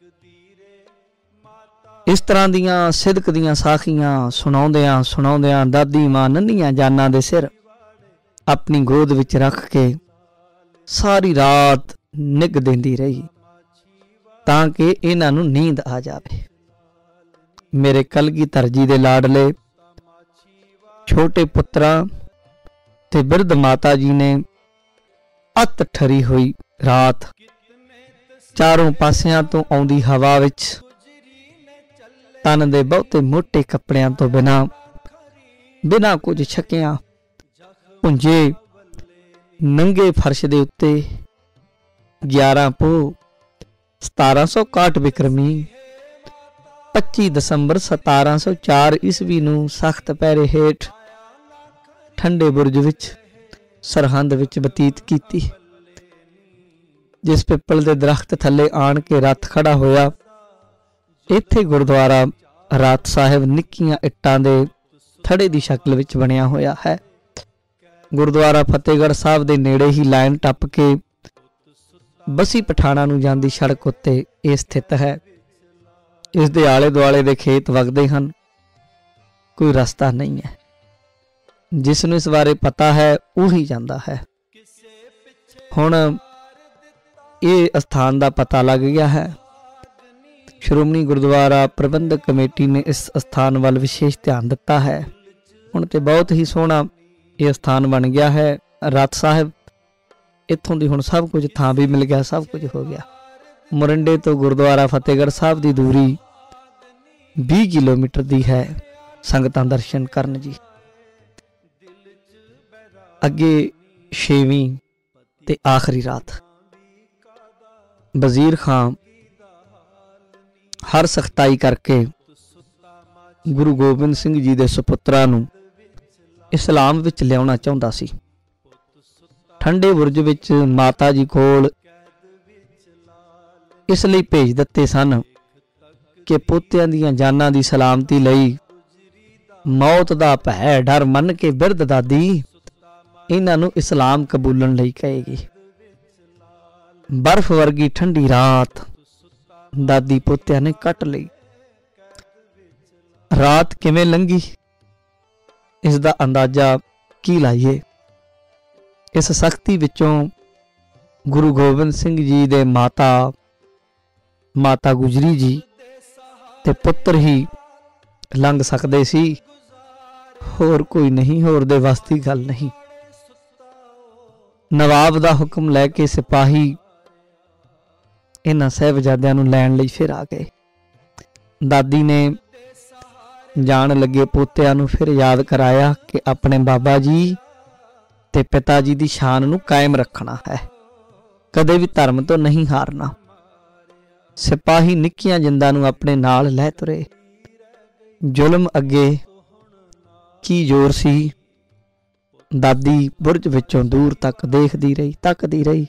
ਇਸ ਤਰ੍ਹਾਂ ਦੀਆਂ ਸਿਦਕ ਦੀਆਂ ਸਾਖੀਆਂ ਸੁਣਾਉਂਦਿਆਂ ਦਾਦੀ ਮਾਂ ਨੰਨੀਆਂ ਜਾਨਾਂ ਦੇ ਸਿਰ ਆਪਣੀ ਗੋਦ ਵਿੱਚ ਰੱਖ ਕੇ ਸਾਰੀ ਰਾਤ ਨਿੱਘ ਦਿੰਦੀ ਰਹੀ ਤਾਂ ਕਿ ਇਹਨਾਂ ਨੂੰ ਨੀਂਦ ਆ ਜਾਵੇ। ਮੇਰੇ ਕਲਗੀਧਰ ਜੀ ਦੇ ਲਾਡਲੇ ਛੋਟੇ ਪੁੱਤਰਾਂ ਤੇ ਬਿਰਧ ਮਾਤਾ ਜੀ ਨੇ ਅੱਤ ਠਰੀ ਹੋਈ ਰਾਤ ਚਾਰੋਂ ਪਾਸਿਆਂ ਤੋਂ ਆਉਂਦੀ ਹਵਾ ਵਿੱਚ ਤਨ ਦੇ ਬਹੁਤੇ ਮੋਟੇ ਕੱਪੜਿਆਂ ਤੋਂ ਬਿਨਾਂ ਕੁਝ ਛਕਿਆਂ ਪੁੰਜੇ ਨੰਗੇ ਫਰਸ਼ ਦੇ ਉੱਤੇ 11 ਪੋਹ 1761 ਬਿਕਰਮੀ 25 ਦਸੰਬਰ 1704 ਈਸਵੀ ਨੂੰ ਸਖਤ ਪਹਿਰੇ ਹੇਠ ਠੰਡੇ ਬੁਰਜ ਵਿੱਚ ਸਰਹੰਦ ਵਿੱਚ ਬਤੀਤ ਕੀਤੀ। ਜਿਸ ਪਿੱਪਲ ਦੇ ਦਰਖਤ ਥੱਲੇ ਆਣ ਕੇ ਰੱਥ ਖੜਾ ਹੋਇਆ, ਇੱਥੇ ਗੁਰਦੁਆਰਾ ਰਾਤ ਸਾਹਿਬ ਨਿੱਕੀਆਂ ਇੱਟਾਂ ਦੇ ਥੜੇ ਦੀ ਸ਼ਕਲ ਵਿੱਚ ਬਣਿਆ ਹੋਇਆ ਹੈ। ਗੁਰਦੁਆਰਾ ਫਤਿਹਗੜ੍ਹ ਸਾਹਿਬ ਦੇ ਨੇੜੇ ਹੀ ਲਾਈਨ ਟੱਪ ਕੇ ਬਸੀ ਪਠਾਣਾ ਨੂੰ ਜਾਂਦੀ ਸੜਕ ਉੱਤੇ ਇਹ ਸਥਿਤ ਹੈ। ਇਸ ਦੇ ਆਲੇ ਦੁਆਲੇ ਦੇ ਖੇਤ ਵਗਦੇ ਹਨ। ਕੋਈ ਰਸਤਾ ਨਹੀਂ ਹੈ। ਜਿਸ ਨੂੰ ਇਸ ਬਾਰੇ ਪਤਾ ਹੈ ਉਹੀ ਜਾਂਦਾ ਹੈ। ਹੁਣ ਇਹ ਸਥਾਨ ਦਾ ਪਤਾ ਲੱਗ ਗਿਆ ਹੈ। ਸ਼੍ਰੋਮਣੀ ਗੁਰਦੁਆਰਾ ਪ੍ਰਬੰਧਕ ਕਮੇਟੀ ਨੇ ਇਸ ਸਥਾਨ ਵੱਲ ਵਿਸ਼ੇਸ਼ ਧਿਆਨ ਦਿੱਤਾ ਹੈ। ਹੁਣ ਤੇ ਬਹੁਤ ਹੀ ਸੋਹਣਾ ਇਹ ਸਥਾਨ ਬਣ ਗਿਆ ਹੈ। ਰਾਤ ਸਾਹਿਬ ਇੱਥੋਂ ਦੀ ਹੁਣ ਸਭ ਕੁਝ ਥਾਂ ਵੀ ਮਿਲ ਗਿਆ, ਸਭ ਕੁਝ ਹੋ ਗਿਆ। ਮੋਰਿੰਡੇ ਤੋਂ ਗੁਰਦੁਆਰਾ ਫਤਿਹਗੜ੍ਹ ਸਾਹਿਬ ਦੀ ਦੂਰੀ 20 ਕਿਲੋਮੀਟਰ ਦੀ ਹੈ। ਸੰਗਤਾਂ ਦਰਸ਼ਨ ਕਰਨ ਜੀ। ਅੱਗੇ 6ਵੀਂ ਤੇ ਆਖਰੀ ਰਾਤ ਵਜ਼ੀਰ ਖਾਨ ਹਰ ਸਖਤਾਈ ਕਰਕੇ ਗੁਰੂ ਗੋਬਿੰਦ ਸਿੰਘ ਜੀ ਦੇ ਸੁਪੁੱਤਰਾਂ ਨੂੰ ਇਸਲਾਮ ਵਿੱਚ ਲਿਆਉਣਾ ਚਾਹੁੰਦਾ ਸੀ। ਠੰਡੇ ਬੁਰਜ ਵਿੱਚ ਮਾਤਾ ਜੀ ਕੋਲ ਇਸ ਲਈ ਭੇਜ ਦਿੱਤੇ ਸਨ ਕਿ ਪੋਤਿਆਂ ਦੀਆਂ ਜਾਨਾਂ ਦੀ ਸਲਾਮਤੀ ਲਈ ਮੌਤ ਦਾ ਭੈ ਡਰ ਮੰਨ ਕੇ ਬਿਰਧ ਦਾਦੀ ਇਹਨਾਂ ਨੂੰ ਇਸਲਾਮ ਕਬੂਲਣ ਲਈ ਕਹੇਗੀ। ਬਰਫ਼ ਵਰਗੀ ਠੰਡੀ ਰਾਤ ਦਾਦੀ ਪੋਤਿਆਂ ਨੇ ਕੱਟ ਲਈ। ਰਾਤ ਕਿਵੇਂ ਲੰਘੀ ਇਸ ਦਾ ਅੰਦਾਜ਼ਾ ਕੀ ਲਾਈਏ। ਇਸ ਸਖਤੀ ਵਿੱਚੋਂ ਗੁਰੂ ਗੋਬਿੰਦ ਸਿੰਘ ਜੀ ਦੇ ਮਾਤਾ ਗੁਜਰੀ ਜੀ ਤੇ ਪੁੱਤਰ ਹੀ ਲੰਘ ਸਕਦੇ ਸੀ, ਹੋਰ ਕੋਈ ਨਹੀਂ, ਹੋਰ ਦੇ ਵੱਸ ਦੀ ਗੱਲ ਨਹੀਂ। ਨਵਾਬ ਦਾ ਹੁਕਮ ਲੈ ਕੇ ਸਿਪਾਹੀ ਇਹਨਾਂ ਸਾਹਿਬਜ਼ਾਦਿਆਂ ਨੂੰ ਲੈਣ ਲਈ ਫਿਰ ਆ ਗਏ। ਦਾਦੀ ਨੇ ਜਾਣ ਲੱਗੇ ਪੋਤਿਆਂ ਨੂੰ ਫਿਰ ਯਾਦ ਕਰਾਇਆ ਕਿ ਆਪਣੇ ਬਾਬਾ ਜੀ ਤੇ ਪਿਤਾ ਜੀ ਦੀ ਸ਼ਾਨ ਨੂੰ ਕਾਇਮ ਰੱਖਣਾ ਹੈ, ਕਦੇ ਵੀ ਧਰਮ ਤੋਂ ਨਹੀਂ ਹਾਰਨਾ। ਸਿਪਾਹੀ ਨਿੱਕੀਆਂ ਜਿੰਦਾਂ ਨੂੰ ਆਪਣੇ ਨਾਲ ਲੈ ਤੁਰੇ। ਜ਼ੁਲਮ ਅੱਗੇ ਕੀ ਜ਼ੋਰ ਸੀ। ਦਾਦੀ ਬੁਰਜ ਵਿੱਚੋਂ ਦੂਰ ਤੱਕ ਦੇਖਦੀ ਰਹੀ, ਤੱਕਦੀ ਰਹੀ।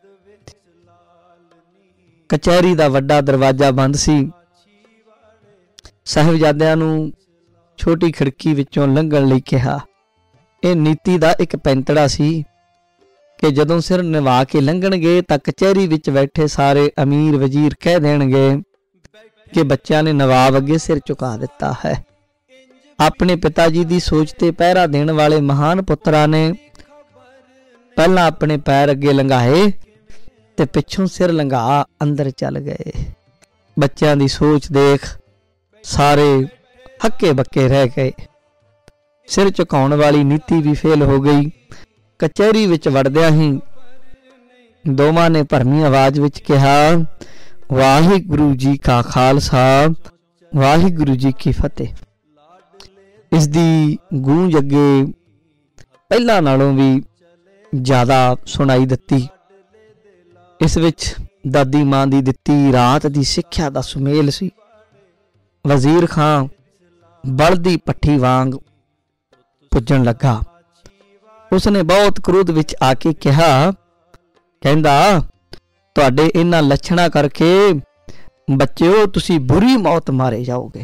ਕਚਹਿਰੀ ਦਾ ਵੱਡਾ ਦਰਵਾਜ਼ਾ ਬੰਦ ਸੀ। ਸਾਹਿਬਜ਼ਾਦਿਆਂ ਨੂੰ ਛੋਟੀ ਖਿੜਕੀ ਵਿੱਚੋਂ ਲੰਘਣ ਲਈ ਕਿਹਾ। ਇਹ ਨੀਤੀ ਦਾ ਇੱਕ ਪੈਂਤੜਾ ਸੀ ਕਿ ਜਦੋਂ ਸਿਰ ਨਿਵਾ ਕੇ ਲੰਘਣਗੇ ਤਾਂ ਕਚਹਿਰੀ ਵਿੱਚ ਬੈਠੇ ਸਾਰੇ ਅਮੀਰ ਵਜ਼ੀਰ ਕਹਿ ਦੇਣਗੇ ਕਿ ਬੱਚਿਆਂ ਨੇ ਨਵਾਬ ਅੱਗੇ ਸਿਰ ਝੁਕਾ ਦਿੱਤਾ ਹੈ। ਆਪਣੇ ਪਿਤਾ ਜੀ ਦੀ ਸੋਚ ਤੇ ਪਹਿਰਾ ਦੇਣ ਵਾਲੇ ਮਹਾਨ ਪੁੱਤਰਾਂ ਨੇ ਪਹਿਲਾਂ ਆਪਣੇ ਪੈਰ ਅੱਗੇ ਲੰਘਾਏ ਤੇ ਪਿੱਛੋਂ ਸਿਰ ਲੰਘਾ ਅੰਦਰ ਚੱਲ ਗਏ। ਬੱਚਿਆਂ ਦੀ ਸੋਚ ਦੇਖ ਸਾਰੇ ਹੱਕੇ ਬੱਕੇ ਰਹਿ ਗਏ। ਸਿਰ ਝੁਕਾਉਣ ਵਾਲੀ ਨੀਤੀ ਵੀ ਫੇਲ ਹੋ ਗਈ। ਕਚਹਿਰੀ ਵਿੱਚ ਵੜਦਿਆਂ ਹੀ ਦੋਵਾਂ ਨੇ ਭਰਮੀ ਆਵਾਜ਼ ਵਿੱਚ ਕਿਹਾ, ਵਾਹਿਗੁਰੂ ਜੀ ਕਾ ਖਾਲਸਾ, ਵਾਹਿਗੁਰੂ ਜੀ ਕੀ ਫਤਿਹ। ਇਸ ਦੀ ਗੂੰਜ ਅੱਗੇ ਪਹਿਲਾਂ ਨਾਲੋਂ ਵੀ ਜ਼ਿਆਦਾ ਸੁਣਾਈ ਦਿੱਤੀ। ਇਸ ਵਿੱਚ ਦਾਦੀ ਮਾਂ ਦੀ ਦਿੱਤੀ ਰਾਤ ਦੀ ਸਿੱਖਿਆ ਦਾ ਸੁਮੇਲ ਸੀ। ਵਜ਼ੀਰ ਖਾਂ ਬਲਦੀ ਪੱਠੀ ਵਾਂਗ ਪੁੱਜਣ ਲੱਗਾ। ਉਸਨੇ ਬਹੁਤ ਕ੍ਰੋਧ ਵਿੱਚ ਆ ਕੇ ਕਿਹਾ, ਕਹਿੰਦਾ ਤੁਹਾਡੇ ਇਹਨਾਂ ਲੱਛਣਾਂ ਕਰਕੇ ਬੱਚਿਓ ਤੁਸੀਂ ਬੁਰੀ ਮੌਤ ਮਾਰੇ ਜਾਓਗੇ।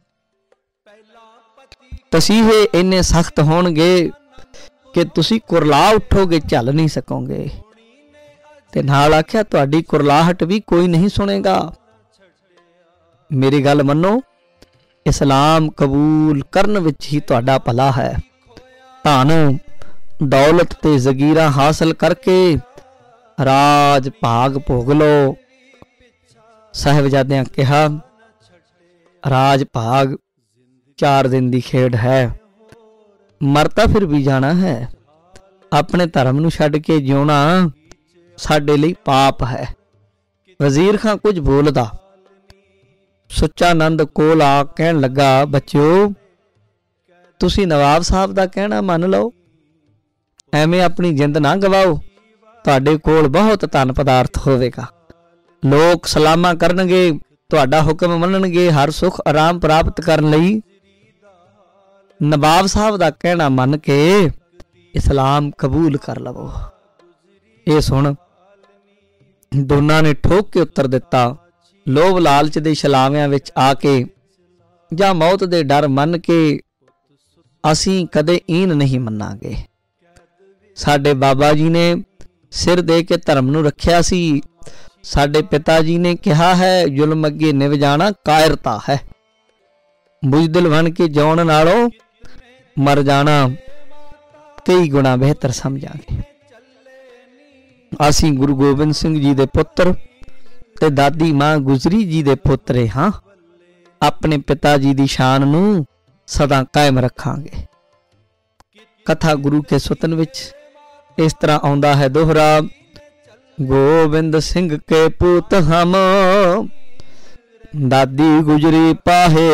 ਤਸੀਹੇ ਇੰਨੇ ਸਖਤ ਹੋਣਗੇ ਕਿ ਤੁਸੀਂ ਕੁਰਲਾ ਉੱਠੋਗੇ, ਝੱਲ ਨਹੀਂ ਸਕੋਗੇ। ਤੇ ਨਾਲ ਆਖਿਆ ਤੁਹਾਡੀ ਕੁਰਲਾਹਟ ਵੀ ਕੋਈ ਨਹੀਂ ਸੁਣੇਗਾ। ਮੇਰੀ ਗੱਲ ਮੰਨੋ, ਇਸਲਾਮ ਕਬੂਲ ਕਰਨ ਵਿੱਚ ਹੀ ਤੁਹਾਡਾ ਭਲਾ ਹੈ। ਧਨ ਦੌਲਤ ਤੇ ਜ਼ਗੀਰਾਂ ਹਾਸਲ ਕਰਕੇ ਰਾਜ ਭਾਗ ਭੋਗ ਲਓ। ਸਾਹਿਬਜ਼ਾਦਿਆਂ ਕਿਹਾ, ਰਾਜ ਭਾਗ 4 ਦਿਨ ਦੀ ਖੇਡ ਹੈ, ਮਰ ਤਾਂ ਫਿਰ ਵੀ ਜਾਣਾ ਹੈ। ਆਪਣੇ ਧਰਮ ਨੂੰ ਛੱਡ ਕੇ ਜਿਉਣਾ ਸਾਡੇ ਲਈ ਪਾਪ ਹੈ। ਵਜ਼ੀਰ ਖਾਂ ਕੁਝ ਬੋਲਦਾ। ਸੁੱਚਾ ਨੰਦ ਕੋਲ ਆ ਕਹਿਣ ਲੱਗਾ, ਬੱਚਿਓ ਤੁਸੀਂ ਨਵਾਬ ਸਾਹਿਬ ਦਾ ਕਹਿਣਾ ਮੰਨ ਲਓ, ਐਵੇਂ ਆਪਣੀ ਜਿੰਦ ਨਾ ਗਵਾਓ। ਤੁਹਾਡੇ ਕੋਲ ਬਹੁਤ ਧਨ ਪਦਾਰਥ ਹੋਵੇਗਾ, ਲੋਕ ਸਲਾਮਾਂ ਕਰਨਗੇ, ਤੁਹਾਡਾ ਹੁਕਮ ਮੰਨਣਗੇ। ਹਰ ਸੁੱਖ ਆਰਾਮ ਪ੍ਰਾਪਤ ਕਰਨ ਲਈ ਨਵਾਬ ਸਾਹਿਬ ਦਾ ਕਹਿਣਾ ਮੰਨ ਕੇ ਇਸਲਾਮ ਕਬੂਲ ਕਰ ਲਵੋ। ਇਹ ਸੁਣ ਦੋਨਾਂ ਨੇ ਠੋਕ ਕੇ ਉੱਤਰ ਦਿੱਤਾ। ਲੋਭ ਲਾਲਚ ਦੇ ਛਲਾਵਿਆਂ ਵਿੱਚ ਆ ਕੇ ਜਾਂ ਮੌਤ ਦੇ ਡਰ ਮੰਨ ਕੇ ਅਸੀਂ ਕਦੇ ਈਨ ਨਹੀਂ ਮੰਨਾਂਗੇ। ਸਾਡੇ ਬਾਬਾ ਜੀ ਨੇ ਸਿਰ ਦੇ ਕੇ ਧਰਮ ਨੂੰ ਰੱਖਿਆ ਸੀ। ਸਾਡੇ ਪਿਤਾ ਜੀ ਨੇ ਕਿਹਾ ਹੈ, ਜ਼ੁਲਮ ਅੱਗੇ ਨਿਭ ਜਾਣਾ ਕਾਇਰਤਾ ਹੈ। ਬੁਜ਼ਦਿਲ ਬਣ ਕੇ ਜਿਉਣ ਨਾਲੋਂ ਮਰ ਜਾਣਾ ਕਈ ਗੁਣਾ ਬਿਹਤਰ ਸਮਝਾਂਗੇ। ਅਸੀਂ ਗੁਰੂ ਗੋਬਿੰਦ ਸਿੰਘ ਜੀ ਦੇ ਪੁੱਤਰ ਤੇ ਦਾਦੀ ਮਾਂ ਗੁਜਰੀ ਜੀ ਦੇ ਪੁੱਤਰੇ ਹਾਂ। ਆਪਣੇ ਪਿਤਾ ਜੀ ਦੀ ਸ਼ਾਨ ਨੂੰ ਸਦਾ ਕਾਇਮ ਰੱਖਾਂਗੇ। ਕਥਾ ਗੁਰੂ ਕੇ ਸੁਤਨ ਵਿੱਚ ਇਸ ਤਰ੍ਹਾਂ ਆਉਂਦਾ ਹੈ ਦੋਹਰਾ, ਗੋਬਿੰਦ ਸਿੰਘ ਕੇ ਪੁੱਤ ਹਮ, ਦਾਦੀ ਗੁਜਰੀ ਪਾਹੇ,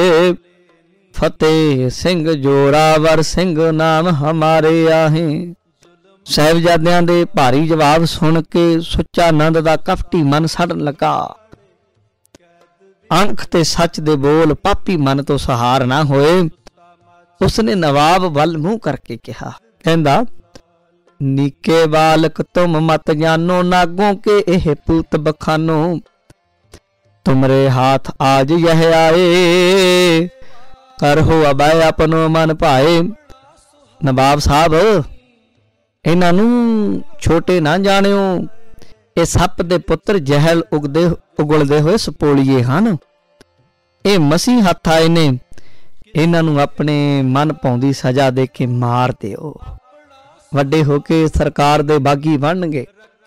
ਫਤਿਹ ਸਿੰਘ ਜੋਰਾਵਰ ਸਿੰਘ ਨਾਮ ਹਮਾਰੇ ਆਹੇ। ਸਾਹਿਬਜ਼ਾਦਿਆਂ ਦੇ ਭਾਰੀ ਜਵਾਬ ਸੁਣ ਕੇ ਸੁੱਚਾ ਨੰਦ ਦਾ ਕਪਟੀ ਮਨ ਸੜਨ ਲੱਗਾ। ਅੰਖ ਤੇ ਸੱਚ ਦੇ ਬੋਲ ਪਾਪੀ ਮਨ ਤੋਂ ਸਹਾਰ ਨਾ ਹੋਏ। ਉਸਨੇ ਨਵਾਬ ਵੱਲ ਮੂੰਹ ਕਰਕੇ ਕਿਹਾ, ਕਹਿੰਦਾ, ਨੀਕੇ ਬਾਲਕ ਤੁਮ ਮਤ ਜਾਨੋ, ਨਾਗੋਂ ਕੇ ਇਹ ਪੂਤ ਬਖਾਨੋ। ਤੁਮਰੇ ਹਾਥ ਆਜ ਯਹ ਆਏ, ਕਰਹੋ ਅਬੈ ਆਪਨੋ ਮਨ ਭਾਏ। ਨਵਾਬ ਸਾਹਿਬ, ਇਹਨਾਂ ਨੂੰ ਛੋਟੇ ਨਾ ਜਾਣਿਓ, ਇਹ ਸੱਪ ਦੇ ਪੁੱਤਰ ਜ਼ਹਿਲ ਉਗਲਦੇ ਹੋਏ ਸਪੋਲੀਏ ਹਨ। ਇਹ ਮਸੀਹ ਹੱਥ ਆਏ ਨੇ, ਇਹਨਾਂ ਨੂੰ ਆਪਣੇ ਮਨ ਭਾਉਂਦੀ ਸਜ਼ਾ ਦੇ ਕੇ ਮਾਰ ਦਿਓ। ਵੱਡੇ ਹੋ ਕੇ ਸਰਕਾਰ ਦੇ ਬਾਗੀ ਬਣਨਗੇ।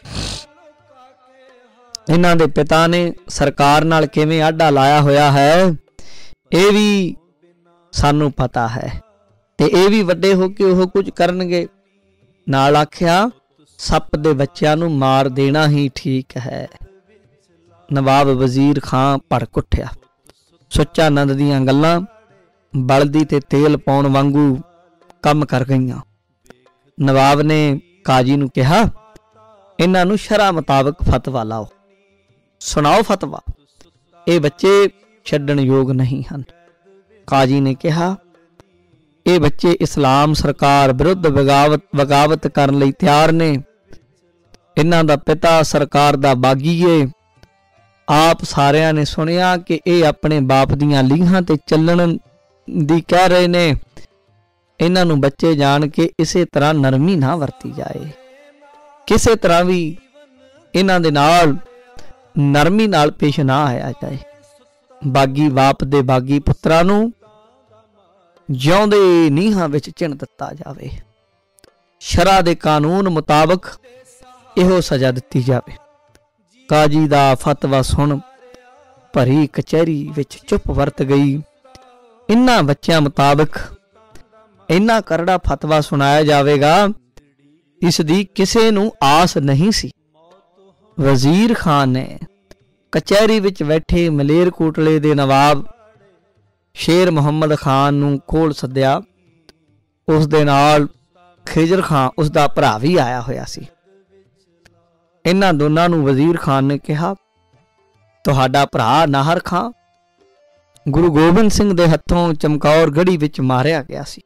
ਇਹਨਾਂ ਦੇ ਪਿਤਾ ਨੇ ਸਰਕਾਰ ਨਾਲ ਕਿਵੇਂ ਆਡਾ ਲਾਇਆ ਹੋਇਆ ਹੈ ਇਹ ਵੀ ਸਾਨੂੰ ਪਤਾ ਹੈ, ਤੇ ਇਹ ਵੀ ਵੱਡੇ ਹੋ ਕੇ ਉਹ ਕੁਝ ਕਰਨਗੇ। ਨਾਲ ਆਖਿਆ, ਸੱਪ ਦੇ ਬੱਚਿਆਂ ਨੂੰ ਮਾਰ ਦੇਣਾ ਹੀ ਠੀਕ ਹੈ। ਨਵਾਬ ਵਜ਼ੀਰ ਖਾਂ ਭੜਕ ਉੱਠਿਆ। ਸੁੱਚਾ ਨੰਦ ਦੀਆਂ ਗੱਲਾਂ ਬਲਦੀ ਤੇ ਤੇਲ ਪਾਉਣ ਵਾਂਗੂ ਕੰਮ ਕਰ ਗਈਆਂ। ਨਵਾਬ ਨੇ ਕਾਜੀ ਨੂੰ ਕਿਹਾ, ਇਹਨਾਂ ਨੂੰ ਸ਼ਰ੍ਹਾ ਮੁਤਾਬਕ ਫਤਵਾ ਲਾਓ, ਸੁਣਾਓ ਫਤਵਾ। ਇਹ ਬੱਚੇ ਛੱਡਣ ਯੋਗ ਨਹੀਂ ਹਨ। ਕਾਜੀ ਨੇ ਕਿਹਾ, ਇਹ ਬੱਚੇ ਇਸਲਾਮ ਸਰਕਾਰ ਵਿਰੁੱਧ ਬਗਾਵਤ ਕਰਨ ਲਈ ਤਿਆਰ ਨੇ। ਇਹਨਾਂ ਦਾ ਪਿਤਾ ਸਰਕਾਰ ਦਾ ਬਾਗੀ ਏ। ਆਪ ਸਾਰਿਆਂ ਨੇ ਸੁਣਿਆ ਕਿ ਇਹ ਆਪਣੇ ਬਾਪ ਦੀਆਂ ਲੀਹਾਂ ਤੇ ਚੱਲਣ ਦੀ ਕਹਿ ਰਹੇ ਨੇ। ਇਹਨਾਂ ਨੂੰ ਬੱਚੇ ਜਾਣ ਕੇ ਇਸੇ ਤਰ੍ਹਾਂ ਨਰਮੀ ਨਾ ਵਰਤੀ ਜਾਏ, ਕਿਸੇ ਤਰ੍ਹਾਂ ਵੀ ਇਹਨਾਂ ਦੇ ਨਾਲ ਨਰਮੀ ਨਾਲ ਪੇਸ਼ ਨਾ ਆਇਆ ਜਾਏ। ਬਾਗੀ ਬਾਪ ਦੇ ਬਾਗੀ ਪੁੱਤਰਾਂ ਨੂੰ ਜਿਉਂਦੇ ਨੀਹਾਂ ਵਿੱਚ ਚਿਣ ਦਿੱਤਾ ਜਾਵੇ। ਸ਼ਰ੍ਹਾ ਦੇ ਕਾਨੂੰਨ ਮੁਤਾਬਕ ਇਹੋ ਸਜ਼ਾ ਦਿੱਤੀ ਜਾਵੇ। ਕਾਜੀ ਦਾ ਫਤਵਾ ਸੁਣ ਭਰੀ ਕਚਹਿਰੀ ਵਿੱਚ ਚੁੱਪ ਵਰਤ ਗਈ। ਇਹਨਾਂ ਬੱਚਿਆਂ ਮੁਤਾਬਕ ਇੰਨਾ ਕਰੜਾ ਫਤਵਾ ਸੁਣਾਇਆ ਜਾਵੇਗਾ, ਇਸ ਦੀ ਕਿਸੇ ਨੂੰ ਆਸ ਨਹੀਂ ਸੀ। ਵਜ਼ੀਰ ਖਾਨ ਨੇ ਕਚਹਿਰੀ ਵਿੱਚ ਬੈਠੇ ਮਲੇਰਕੋਟਲੇ ਦੇ ਨਵਾਬ ਸ਼ੇਰ ਮੁਹੰਮਦ ਖਾਨ ਨੂੰ ਕੋਲ ਸੱਦਿਆ। ਉਸ ਦੇ ਨਾਲ ਖਿਜਰ ਖਾਨ, ਉਸ ਦਾ ਭਰਾ ਵੀ ਆਇਆ ਹੋਇਆ ਸੀ। ਇਹਨਾਂ ਦੋਨਾਂ ਨੂੰ ਵਜ਼ੀਰ ਖਾਨ ਨੇ ਕਿਹਾ, ਤੁਹਾਡਾ ਭਰਾ ਨਾਹਰ ਖਾਂ ਗੁਰੂ ਗੋਬਿੰਦ ਸਿੰਘ ਦੇ ਹੱਥੋਂ ਚਮਕੌਰ ਗੜ੍ਹੀ ਵਿੱਚ ਮਾਰਿਆ ਗਿਆ ਸੀ।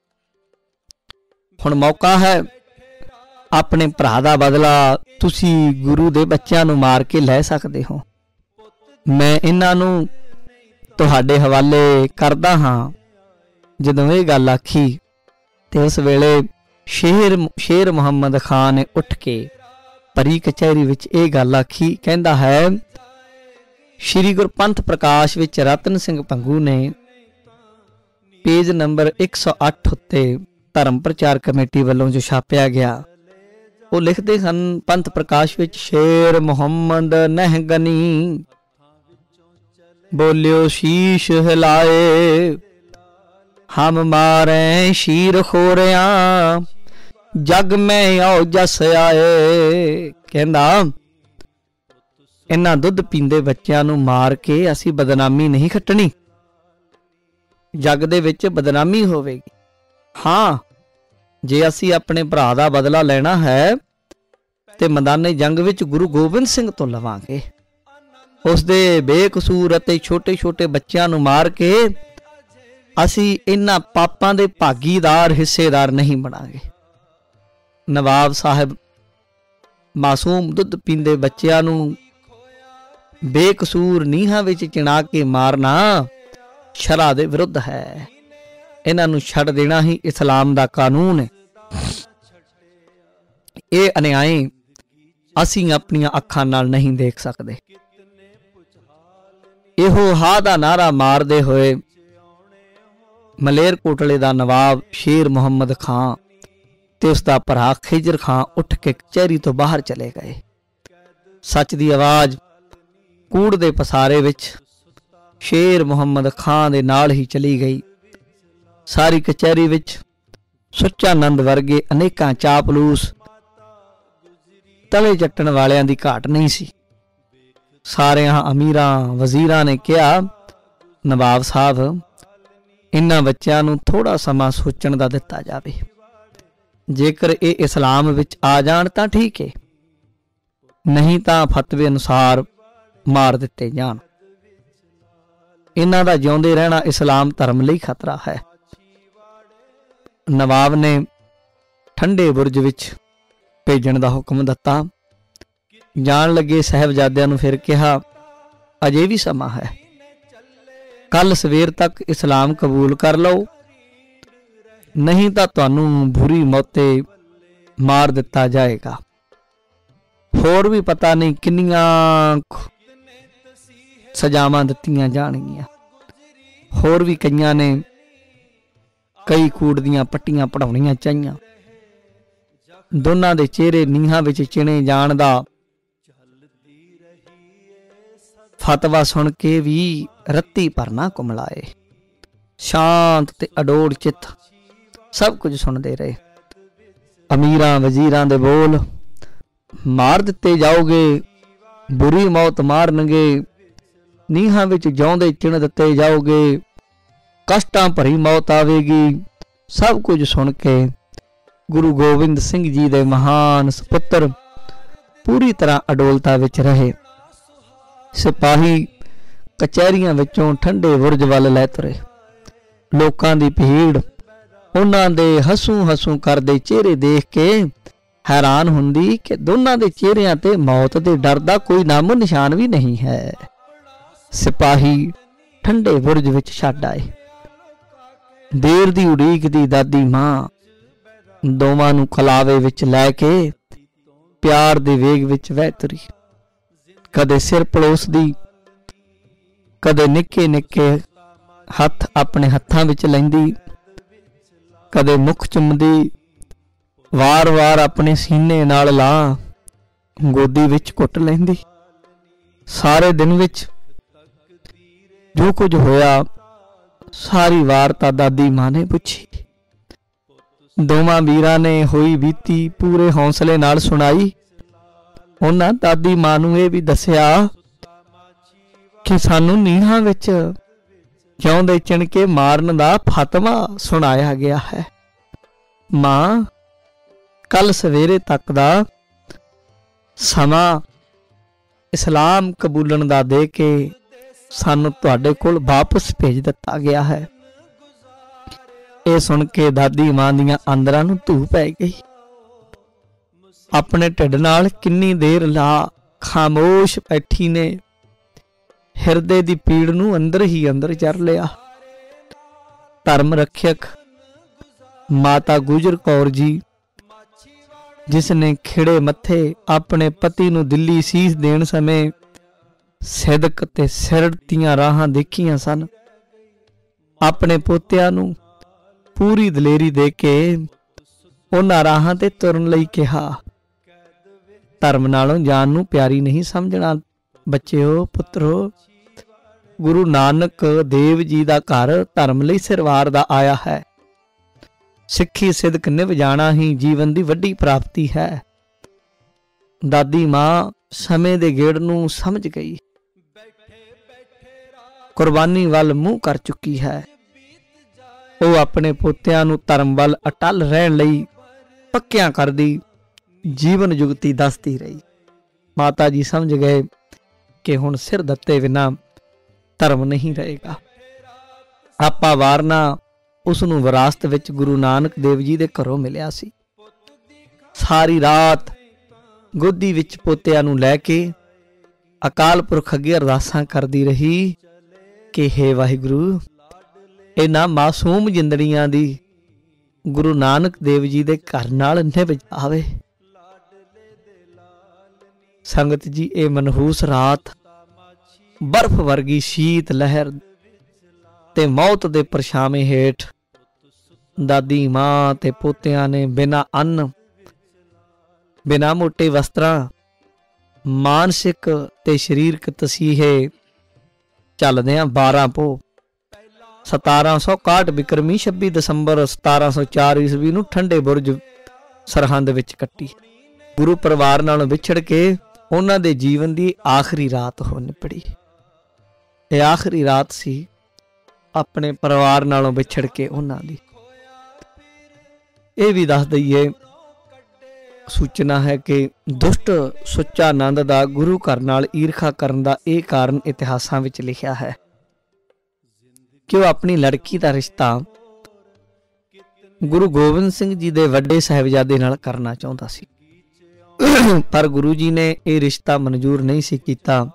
ਹੁਣ ਮੌਕਾ ਹੈ, ਆਪਣੇ ਭਰਾ ਦਾ ਬਦਲਾ ਤੁਸੀਂ ਗੁਰੂ ਦੇ ਬੱਚਿਆਂ ਨੂੰ ਮਾਰ ਕੇ ਲੈ ਸਕਦੇ ਹੋ। ਮੈਂ ਇਹਨਾਂ ਨੂੰ ਤੁਹਾਡੇ ਹਵਾਲੇ ਕਰਦਾ ਹਾਂ। ਜਦੋਂ ਇਹ ਗੱਲ ਆਖੀ ਤੇ ਉਸ ਵੇਲੇ ਸ਼ੇਰ ਮੁਹੰਮਦ ਖਾਨ ਨੇ ਉੱਠ ਕੇ ਭਰੀ ਕਚਹਿਰੀ ਵਿੱਚ ਇਹ ਗੱਲ ਆਖੀ। ਕਹਿੰਦਾ ਹੈ, ਸ਼੍ਰੀ ਗੁਰਪੰਥ ਪ੍ਰਕਾਸ਼ ਵਿੱਚ ਰਤਨ ਸਿੰਘ ਭੰਗੂ ਨੇ ਪੇਜ ਨੰਬਰ 108 ਉੱਤੇ ਧਰਮ ਪ੍ਰਚਾਰ ਕਮੇਟੀ ਵੱਲੋਂ ਜੋ ਛਾਪਿਆ ਗਿਆ, ਉਹ ਲਿਖਦੇ ਹਨ, ਪੰਥ ਪ੍ਰਕਾਸ਼ ਵਿੱਚ ਸ਼ੇਰ ਮੁਹੰਮਦ ਨਹਿਗਨੀ ਬੋਲਿਓ ਸ਼ੀਸ਼ ਹਿਲਾਏ, ਹਮ ਮਾਰੇ ਸ਼ੀਰ ਖੋਰਿਆਂ ਜਗ ਮੈਂ ਆਓ ਜਸ ਆਏ। ਕਹਿੰਦਾ, ਇਹਨਾਂ ਦੁੱਧ ਪੀਂਦੇ ਬੱਚਿਆਂ ਨੂੰ ਮਾਰ ਕੇ ਅਸੀਂ ਬਦਨਾਮੀ ਨਹੀਂ ਖੱਟਣੀ, ਜੱਗ ਦੇ ਵਿੱਚ ਬਦਨਾਮੀ ਹੋਵੇਗੀ। ਹਾਂ, ਜੇ ਅਸੀਂ ਆਪਣੇ ਭਰਾ ਦਾ ਬਦਲਾ ਲੈਣਾ ਹੈ ਤੇ ਮੈਦਾਨੇ ਜੰਗ ਵਿੱਚ ਗੁਰੂ ਗੋਬਿੰਦ ਸਿੰਘ ਤੋਂ ਲਵਾਂਗੇ। ਉਸ ਦੇ ਬੇਕਸੂਰ ਅਤੇ ਛੋਟੇ ਛੋਟੇ ਬੱਚਿਆਂ ਨੂੰ ਮਾਰ ਕੇ ਅਸੀਂ ਇਹਨਾਂ ਪਾਪਾਂ ਦੇ ਭਾਗੀਦਾਰ ਹਿੱਸੇਦਾਰ ਨਹੀਂ ਬਣਾਂਗੇ। ਨਵਾਬ ਸਾਹਿਬ, ਮਾਸੂਮ ਦੁੱਧ ਪੀਂਦੇ ਬੱਚਿਆਂ ਨੂੰ ਬੇਕਸੂਰ ਨੀਹਾਂ ਵਿੱਚ ਚਿਣਾ ਕੇ ਮਾਰਨਾ ਸ਼ਰ੍ਹਾ ਦੇ ਵਿਰੁੱਧ ਹੈ। ਇਹਨਾਂ ਨੂੰ ਛੱਡ ਦੇਣਾ ਹੀ ਇਸਲਾਮ ਦਾ ਕਾਨੂੰਨ ਹੈ। ਇਹ ਅਨਿਆਏ ਅਸੀਂ ਆਪਣੀਆਂ ਅੱਖਾਂ ਨਾਲ ਨਹੀਂ ਦੇਖ ਸਕਦੇ। ਇਹੋ ਹਾ ਦਾ ਨਾਰਾ ਮਾਰਦੇ ਹੋਏ ਮਲੇਰਕੋਟਲੇ ਦਾ ਨਵਾਬ ਸ਼ੇਰ ਮੁਹੰਮਦ ਖਾਂ ਤੇ ਉਸ ਦਾ ਭਰਾ ਖਿਜਰ ਖਾਂ ਉੱਠ ਕੇ ਕਚਹਿਰੀ ਤੋਂ ਬਾਹਰ ਚਲੇ ਗਏ। ਸੱਚ ਦੀ ਆਵਾਜ਼ ਕੂੜ ਦੇ ਪਸਾਰੇ ਵਿੱਚ ਸ਼ੇਰ ਮੁਹੰਮਦ ਖਾਂ ਦੇ ਨਾਲ ਹੀ ਚਲੀ ਗਈ। ਸਾਰੀ ਕਚਹਿਰੀ ਵਿੱਚ ਸੁੱਚਾ ਨੰਦ ਵਰਗੇ ਅਨੇਕਾਂ ਚਾਪਲੂਸ ਤਲੇ ਚੱਟਣ ਵਾਲਿਆਂ ਦੀ ਘਾਟ ਨਹੀਂ ਸੀ। ਸਾਰਿਆਂ ਅਮੀਰਾਂ ਵਜ਼ੀਰਾਂ ਨੇ ਕਿਹਾ, ਨਵਾਬ ਸਾਹਿਬ, ਇਹਨਾਂ ਬੱਚਿਆਂ ਨੂੰ ਥੋੜਾ ਸਮਾਂ ਸੋਚਣ ਦਾ ਦਿੱਤਾ ਜਾਵੇ। ਜੇਕਰ ਇਹ ਇਸਲਾਮ ਵਿੱਚ ਆ ਜਾਣ ਤਾਂ ਠੀਕ ਹੈ, ਨਹੀਂ ਤਾਂ ਫਤਵੇ ਅਨੁਸਾਰ ਮਾਰ ਦਿੱਤੇ ਜਾਣ। ਇਹਨਾਂ ਦਾ ਜਿਉਂਦੇ ਰਹਿਣਾ ਇਸਲਾਮ ਧਰਮ ਲਈ ਖਤਰਾ ਹੈ। ਨਵਾਬ ਨੇ ਠੰਡੇ ਬੁਰਜ ਵਿੱਚ ਭੇਜਣ ਦਾ ਹੁਕਮ ਦਿੱਤਾ। ਜਾਣ ਲੱਗੇ ਸਾਹਿਬਜ਼ਾਦਿਆਂ ਨੂੰ ਫਿਰ ਕਿਹਾ, ਅਜੇ ਵੀ ਸਮਾਂ ਹੈ, ਕੱਲ ਸਵੇਰ ਤੱਕ ਇਸਲਾਮ ਕਬੂਲ ਕਰ ਲਓ, ਨਹੀਂ ਤਾਂ ਤੁਹਾਨੂੰ ਬੁਰੀ ਮੌਤੇ ਮਾਰ ਦਿੱਤਾ ਜਾਏਗਾ। ਹੋਰ ਵੀ ਪਤਾ ਨਹੀਂ ਕਿੰਨੀਆਂ ਸਜ਼ਾਵਾਂ ਦਿੱਤੀਆਂ ਜਾਣਗੀਆਂ। ਹੋਰ ਵੀ ਕਈਆਂ ਨੇ ਕਈ ਕੂੜ ਦੀਆਂ ਪੱਟੀਆਂ ਪੜਾਉਣੀਆਂ ਚਾਹੀਆਂ। ਦੋਨਾਂ ਦੇ ਚਿਹਰੇ ਨੀਹਾਂ ਵਿੱਚ ਚਿਣੇ ਜਾਣ ਦਾ ਫਤਵਾ ਸੁਣ ਕੇ ਵੀ ਰੱਤੀ ਭਰਨਾ ਕੁਮਲਾਏ। ਸ਼ਾਂਤ ਤੇ ਅਡੋਲ ਚਿੱਤ ਸਭ ਕੁਝ ਸੁਣਦੇ ਰਹੇ। ਅਮੀਰਾਂ ਵਜ਼ੀਰਾਂ ਦੇ ਬੋਲ, ਮਾਰ ਦਿੱਤੇ ਜਾਓਗੇ, ਬੁਰੀ ਮੌਤ ਮਾਰਨਗੇ, ਨੀਹਾਂ ਵਿੱਚ ਜਿਉਂਦੇ ਚਿਣ ਦਿੱਤੇ ਜਾਓਗੇ, ਕਸ਼ਟਾਂ ਭਰੀ ਮੌਤ ਆਵੇਗੀ, ਸਭ ਕੁਝ ਸੁਣ ਕੇ ਗੁਰੂ ਗੋਬਿੰਦ ਸਿੰਘ ਜੀ ਦੇ ਮਹਾਨ ਸੁਪੁੱਤਰ ਪੂਰੀ ਤਰ੍ਹਾਂ ਅਡੋਲਤਾ ਵਿੱਚ ਰਹੇ। ਸਿਪਾਹੀ ਕਚਹਿਰੀਆਂ ਵਿੱਚੋਂ ਠੰਡੇ ਬੁਰਜ ਵੱਲ ਲੈ ਤੁਰੇ। ਲੋਕਾਂ ਦੀ ਭੀੜ ਉਹਨਾਂ ਦੇ ਹਸੂ ਕਰਦੇ ਚਿਹਰੇ ਦੇਖ ਕੇ ਹੈਰਾਨ ਹੁੰਦੀ ਕਿ ਦੋਨਾਂ ਦੇ ਚਿਹਰਿਆਂ ਤੇ ਮੌਤ ਦੇ ਡਰ ਦਾ ਕੋਈ ਨਾਮੋ ਨਿਸ਼ਾਨ ਵੀ ਨਹੀਂ ਹੈ। ਸਿਪਾਹੀ ਠੰਡੇ ਬੁਰਜ ਵਿੱਚ ਛੱਡ ਆਏ। ਦੇਰ ਦੀ ਉਡੀਕ ਦੀ ਦਾਦੀ ਮਾਂ ਦੋਵਾਂ ਨੂੰ ਖਲਾਵੇ ਵਿੱਚ ਲੈ ਕੇ ਪਿਆਰ ਦੇ ਵੇਗ ਵਿੱਚ ਵਹਿ ਤੁਰੀ। ਕਦੇ ਸਿਰ ਪਲੋਸਦੀ, ਕਦੇ ਨਿੱਕੇ ਨਿੱਕੇ ਹੱਥ ਆਪਣੇ ਹੱਥਾਂ ਵਿੱਚ ਲੈਂਦੀ, ਕਦੇ ਮੁੱਖ ਚੁੰਮਦੀ, ਵਾਰ-ਵਾਰ ਆਪਣੇ ਸੀਨੇ ਨਾਲ ਲਾ ਗੋਦੀ ਵਿੱਚ ਘੁੱਟ ਲੈਂਦੀ। ਸਾਰੇ ਦਿਨ ਵਿੱਚ ਜੋ ਕੁਝ ਹੋਇਆ ਸਾਰੀ ਵਾਰਤਾ ਦਾਦੀ ਮਾਂ ਨੇ ਪੁੱਛੀ। ਦੋਵਾਂ ਵੀਰਾਂ ਨੇ ਹੋਈ ਬੀਤੀ ਪੂਰੇ ਹੌਸਲੇ ਨਾਲ ਸੁਣਾਈ। ਉਹਨਾਂ ਦਾਦੀ ਮਾਂ ਨੂੰ ਇਹ ਵੀ ਦੱਸਿਆ ਕਿ ਸਾਨੂੰ ਨੀਹਾਂ ਵਿੱਚ ਜਿਉਂਦੇ ਚਿਣ ਕੇ ਮਾਰਨ ਦਾ ਫਤਵਾ ਸੁਣਾਇਆ ਗਿਆ ਹੈ। ਮਾਂ, ਕੱਲ ਸਵੇਰੇ ਤੱਕ ਦਾ ਸਮਾਂ ਇਸਲਾਮ ਕਬੂਲਣ ਦਾ ਦੇ ਕੇ ਸਾਨੂੰ ਤੁਹਾਡੇ ਕੋਲ ਵਾਪਸ ਭੇਜ ਦਿੱਤਾ ਗਿਆ ਹੈ। ਇਹ ਸੁਣ ਕੇ ਦਾਦੀ ਮਾਂ ਦੀਆਂ ਅੰਦਰਾਂ ਨੂੰ ਧੂ ਪੈ ਗਈ। ਆਪਣੇ ਢਿੱਡ ਨਾਲ ਕਿੰਨੀ ਦੇਰ ਲਾ ਖਾਮੋਸ਼ ਬੈਠੀ ਨੇ ਹਿਰਦੇ ਦੀ ਪੀੜ ਨੂੰ ਅੰਦਰ ਹੀ ਅੰਦਰ ਜਰ ਲਿਆ। ਧਰਮ ਰੱਖਿਅਕ ਮਾਤਾ ਗੁਜਰ ਕੌਰ ਜੀ, ਜਿਸ ਨੇ ਖਿੜੇ ਮੱਥੇ ਆਪਣੇ ਪਤੀ ਨੂੰ ਦਿੱਲੀ ਸੀਸ ਦੇਣ ਸਮੇਂ ਸਿਦਕ ਤੇ ਸਿਰੜ ਦੀਆਂ ਰਾਹਾਂ ਦੇਖੀਆਂ ਸਨ, ਆਪਣੇ ਪੋਤਿਆਂ ਨੂੰ ਪੂਰੀ ਦਲੇਰੀ ਦੇ ਕੇ ਉਹਨਾਂ ਰਾਹਾਂ ਤੇ ਤੁਰਨ ਲਈ ਕਿਹਾ। ਧਰਮ ਨਾਲੋਂ ਜਾਨ ਨੂੰ ਪਿਆਰੀ ਨਹੀਂ ਸਮਝਣਾ ਬੱਚਿਓ, ਪੁੱਤਰੋ। ਗੁਰੂ ਨਾਨਕ ਦੇਵ ਜੀ ਦਾ ਘਰ ਧਰਮ ਲਈ ਸਿਰਵਾਰ ਦਾ ਆਇਆ ਹੈ। ਸਿੱਖੀ ਸਿਦਕ ਨਿਭ ਜਾਣਾ ਹੀ ਜੀਵਨ ਦੀ ਵੱਡੀ ਪ੍ਰਾਪਤੀ ਹੈ। ਦਾਦੀ ਮਾਂ ਸਮੇਂ ਦੇ ਗੇੜ ਨੂੰ ਸਮਝ ਗਈ, ਕੁਰਬਾਨੀ ਵੱਲ ਮੂੰਹ ਕਰ ਚੁੱਕੀ ਹੈ। ਉਹ ਆਪਣੇ ਪੋਤਿਆਂ ਨੂੰ ਧਰਮ ਵੱਲ ਅਟਲ ਰਹਿਣ ਲਈ ਪੱਕਿਆਂ ਕਰਦੀ ਜੀਵਨ ਜੁਗਤੀ ਦੱਸਦੀ ਰਹੀ। ਮਾਤਾ ਜੀ ਸਮਝ ਗਏ ਕਿ ਹੁਣ ਸਿਰ ਦਿੱਤੇ ਬਿਨਾਂ ਧਰਮ ਨਹੀਂ ਰਹੇਗਾ। ਆਪਾ ਵਾਰਨਾ ਉਸ ਨੂੰ ਵਿਰਾਸਤ ਵਿੱਚ ਗੁਰੂ ਨਾਨਕ ਦੇਵ ਜੀ ਦੇ ਘਰੋਂ ਮਿਲਿਆ ਸੀ। ਸਾਰੀ ਰਾਤ ਗੋਦੀ ਵਿੱਚ ਪੋਤਿਆਂ ਨੂੰ ਲੈ ਕੇ ਅਕਾਲ ਪੁਰਖ ਅੱਗੇ ਅਰਦਾਸਾਂ ਕਰਦੀ ਰਹੀ ਕਿ ਹੇ ਵਾਹਿਗੁਰੂ, ਇਹਨਾਂ ਮਾਸੂਮ ਜਿੰਦੜੀਆਂ ਦੀ ਗੁਰੂ ਨਾਨਕ ਦੇਵ ਜੀ ਦੇ ਘਰ ਨਾਲ ਨਿਭ ਜਾਵੇ। ਸੰਗਤ ਜੀ, ਇਹ ਮਨਹੂਸ ਰਾਤ ਬਰਫ਼ ਵਰਗੀ ਸ਼ੀਤ ਲਹਿਰ ਤੇ ਮੌਤ ਦੇ ਪਰਛਾਵੇਂ ਹੇਠ ਦਾਦੀ ਮਾਂ ਤੇ ਪੋਤਿਆਂ ਨੇ ਬਿਨਾਂ ਅੰਨ, ਬਿਨਾਂ ਮੋਟੇ ਵਸਤਰਾਂ, ਮਾਨਸਿਕ ਤੇ ਸਰੀਰਕ ਤਸੀਹੇ ਚੱਲਦਿਆਂ 12 ਪੋਹ 1761 ਬਿਕਰਮੀ 26 ਦਸੰਬਰ 1704 ਈਸਵੀ ਨੂੰ ਠੰਡੇ ਬੁਰਜ ਸਰਹੰਦ ਵਿੱਚ ਕੱਟੀ। ਗੁਰੂ ਪਰਿਵਾਰ ਨਾਲੋਂ ਵਿਛੜ ਕੇ ਉਹਨਾਂ ਦੇ ਜੀਵਨ ਦੀ ਆਖਰੀ ਰਾਤ ਹੋ ਨਿਪੜੀ। ਇਹ ਆਖਰੀ ਰਾਤ ਸੀ ਆਪਣੇ ਪਰਿਵਾਰ ਨਾਲੋਂ ਵਿਛੜ ਕੇ ਉਹਨਾਂ ਦੀ। ਇਹ ਵੀ ਦੱਸ ਦਈਏ, ਸੂਚਨਾ ਹੈ ਕਿ ਦੁਸ਼ਟ ਸੁੱਚਾ ਨੰਦ ਦਾ ਗੁਰੂ ਘਰ ਨਾਲ ਈਰਖਾ ਕਰਨ ਦਾ ਇਹ ਕਾਰਨ ਇਤਿਹਾਸਾਂ ਵਿੱਚ ਲਿਖਿਆ ਹੈ। ਕਿ ਉਹ ਆਪਣੀ ਲੜਕੀ ਦਾ ਰਿਸ਼ਤਾ ਗੁਰੂ ਗੋਬਿੰਦ ਸਿੰਘ ਜੀ ਦੇ ਵੱਡੇ ਸਾਹਿਬਜ਼ਾਦੇ ਨਾਲ ਕਰਨਾ ਚਾਹੁੰਦਾ ਸੀ, ਪਰ ਗੁਰੂ ਜੀ ਨੇ ਇਹ ਰਿਸ਼ਤਾ ਮਨਜ਼ੂਰ ਨਹੀਂ ਸੀ ਕੀਤਾ।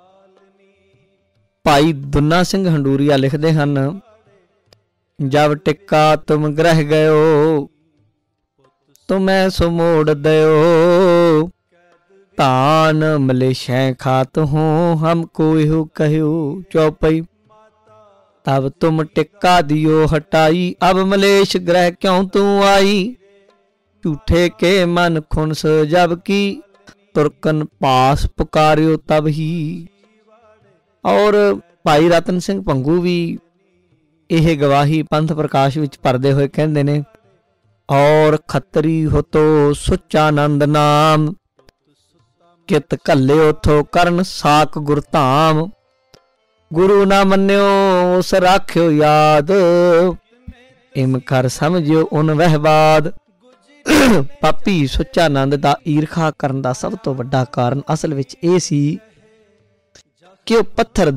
ਭਾਈ ਦੁੰਨਾ ਸਿੰਘ ਹੰਡੂਰੀਆ ਲਿਖਦੇ ਹਨ, ਜਬ ਟਿੱਕਾ ਤੁਮ ਗ੍ਰਹਿ ਗਇਓ ਤੁਮੈ ਸੋ ਮੋੜ ਦਿਓ, ਤਾਨ ਮਲੇਸ਼ੈ ਖਾਤ ਹੋ ਹਮਕੋ ਇਹੋ ਕਹਿਓ ਚੌਪਈ। तब तुम टिक्का दियो हटाई, अब मलेश ग्रह क्यों तू आई, झूठे के मन खुनस जब की तुरकन पास पुकारियो तब ही। और भाई रतन सिंह भंगू भी यह गवाही पंथ प्रकाश विच भरदे होए कहंदे ने, और खतरी हो तो सुचानंद नाम, कित घल्ले उथो करन साक गुरधाम, गुरु ना मन्यो उस राख्यो याद, इम कर समझियो उन वहबाद। पापी सुचानंद दा ईरखा करन दा सब तो वड्डा कारण असल विच ਇਹ ਸੀ कि ਉਹ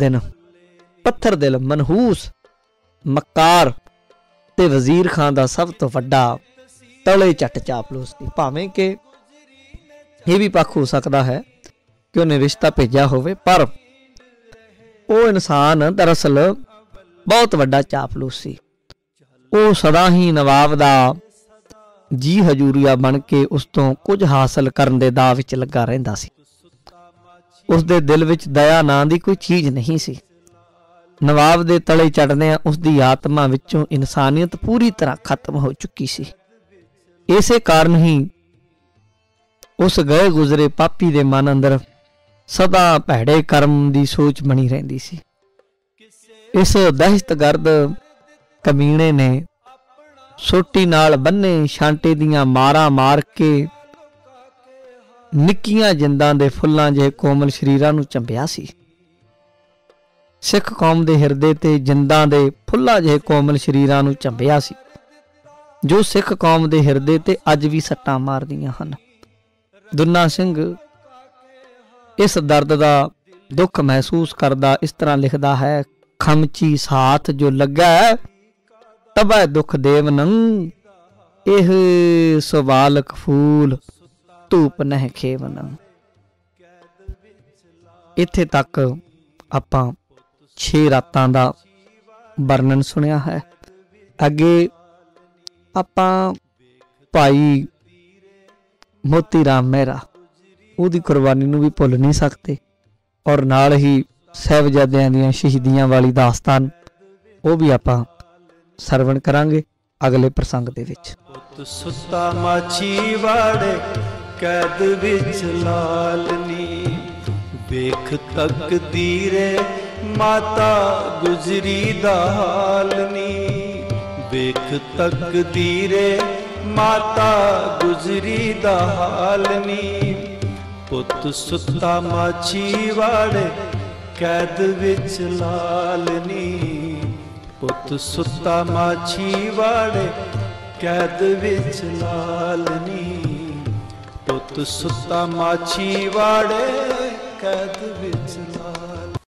पत्थर दिल मनहूस मक्कार ते वजीर खान ਦਾ ਸਭ ਤੋਂ ਵੱਡਾ ਤਲੇ ਚੱਟ ਚਾਪਲੂਸ ਸੀ। ਭਾਵੇਂ ਕਿ ਇਹ ਵੀ ਪੱਖ ਹੋ ਸਕਦਾ ਹੈ ਕਿ ਉਹਨੇ ਰਿਸ਼ਤਾ ਭੇਜਿਆ ਹੋਵੇ, ਪਰ ਉਹ ਇਨਸਾਨ ਦਰਅਸਲ ਬਹੁਤ ਵੱਡਾ ਚਾਪਲੂਸ ਸੀ। ਉਹ ਸਦਾ ਹੀ ਨਵਾਬ ਦਾ ਜੀ ਹਜੂਰੀਆ ਬਣ ਕੇ ਉਸ ਤੋਂ ਕੁਝ ਹਾਸਲ ਕਰਨ ਦੇ ਦਾਅ ਵਿੱਚ ਲੱਗਾ ਰਹਿੰਦਾ ਸੀ। ਉਸ ਦੇ ਦਿਲ ਵਿੱਚ ਦਇਆ ਨਾਂ ਦੀ ਕੋਈ ਚੀਜ਼ ਨਹੀਂ ਸੀ। ਨਵਾਬ ਦੇ ਤਲੇ ਚੜ੍ਹਦਿਆਂ ਉਸ ਦੀ ਆਤਮਾ ਵਿੱਚੋਂ ਇਨਸਾਨੀਅਤ ਪੂਰੀ ਤਰ੍ਹਾਂ ਖਤਮ ਹੋ ਚੁੱਕੀ ਸੀ। ਇਸੇ ਕਾਰਨ ਹੀ ਉਸ ਗਏ ਗੁਜ਼ਰੇ ਪਾਪੀ ਦੇ ਮਨ ਅੰਦਰ ਸਦਾ ਭੈੜੇ ਕਰਮ ਦੀ ਸੋਚ ਬਣੀ ਰਹਿੰਦੀ ਸੀ। ਇਸ ਦਹਿਸ਼ਤਗਰਦ ਕਮੀਣੇ ਨੇ ਸੋਟੀ ਨਾਲ ਬੰਨੇ ਛਾਂਟੇ ਦੀਆਂ ਮਾਰਾਂ ਮਾਰ ਕੇ ਨਿੱਕੀਆਂ ਜਿੰਦਾਂ ਦੇ ਫੁੱਲਾਂ ਜਿਹੇ ਕੋਮਲ ਸ਼ਰੀਰਾਂ ਨੂੰ ਚੰਬਿਆ ਸੀ। ਸਿੱਖ ਕੌਮ ਦੇ ਹਿਰਦੇ ਤੇ ਜਿੰਦਾਂ ਦੇ ਫੁੱਲਾਂ ਜਿਹੇ ਕੋਮਲ ਸ਼ਰੀਰਾਂ ਨੂੰ ਚੰਬਿਆ ਸੀ, ਜੋ ਸਿੱਖ ਕੌਮ ਦੇ ਹਿਰਦੇ ਤੇ ਅੱਜ ਵੀ ਸੱਟਾਂ ਮਾਰਦੀਆਂ ਹਨ। ਦੁੰਨਾ ਸਿੰਘ ਇਸ ਦਰਦ ਦਾ ਦੁੱਖ ਮਹਿਸੂਸ ਕਰਦਾ ਇਸ ਤਰ੍ਹਾਂ ਲਿਖਦਾ ਹੈ, ਖਮਚੀ ਸਾਥ ਜੋ ਲੱਗਾ ਤਬੈ ਦੁੱਖ ਦੇਵਨੰ, ਇਹ ਸੁਬਾਲਕ ਫੂਲ ਧੂਪ ਨਹਿ ਖੇਵਨੰ। ਇੱਥੇ ਤੱਕ ਆਪਾਂ 6 ਰਾਤਾਂ ਦਾ ਵਰਣਨ ਸੁਣਿਆ ਹੈ। ਅੱਗੇ ਆਪਾਂ ਭਾਈ ਮੋਤੀ ਰਾਮ ਮਹਿਰਾ ਉਹਦੀ ਕੁਰਬਾਨੀ ਨੂੰ ਵੀ ਭੁੱਲ ਨਹੀਂ ਸਕਦੇ, ਔਰ ਨਾਲ ਹੀ ਸਾਹਿਬਜ਼ਾਦਿਆਂ ਦੀਆਂ ਸ਼ਹੀਦੀਆਂ ਵਾਲੀ ਦਾਸਤਾਨ ਉਹ ਵੀ ਆਪਾਂ ਸਰਵਣ ਕਰਾਂਗੇ ਅਗਲੇ ਪ੍ਰਸੰਗ ਦੇ ਵਿੱਚ। ਪੁੱਤ ਸੁੱਤਾ ਮਾਛੀ ਵਾੜੇ ਕੈਦ ਵਿੱਚ ਲਾਲਨੀ, ਵੇਖ ਤਕਦੀਰੇ ਮਾਤਾ ਗੁਜਰੀ ਦਾ ਹਾਲਨੀ, ਵੇਖ ਤਕਦੀਰੇ ਮਾਤਾ ਗੁਜਰੀ ਦਾ ਹਾਲਨੀ। ਪੁੱਤ ਸੁੱਤਾ ਮਾਛੀ ਵਾੜੇ ਕੈਦ ਵਿੱਚ ਲਾਲਨੀ, ਪੁੱਤ ਸੁੱਤਾ ਮਾਛੀ ਵਾੜੇ ਕੈਦ ਵਿੱਚ ਲਾਲਨੀ, ਪੁੱਤ ਸੁੱਤਾ ਮਾਛੀ ਵਾੜੇ ਕੈਦ ਵਿੱਚ ਲਾਲਨੀ।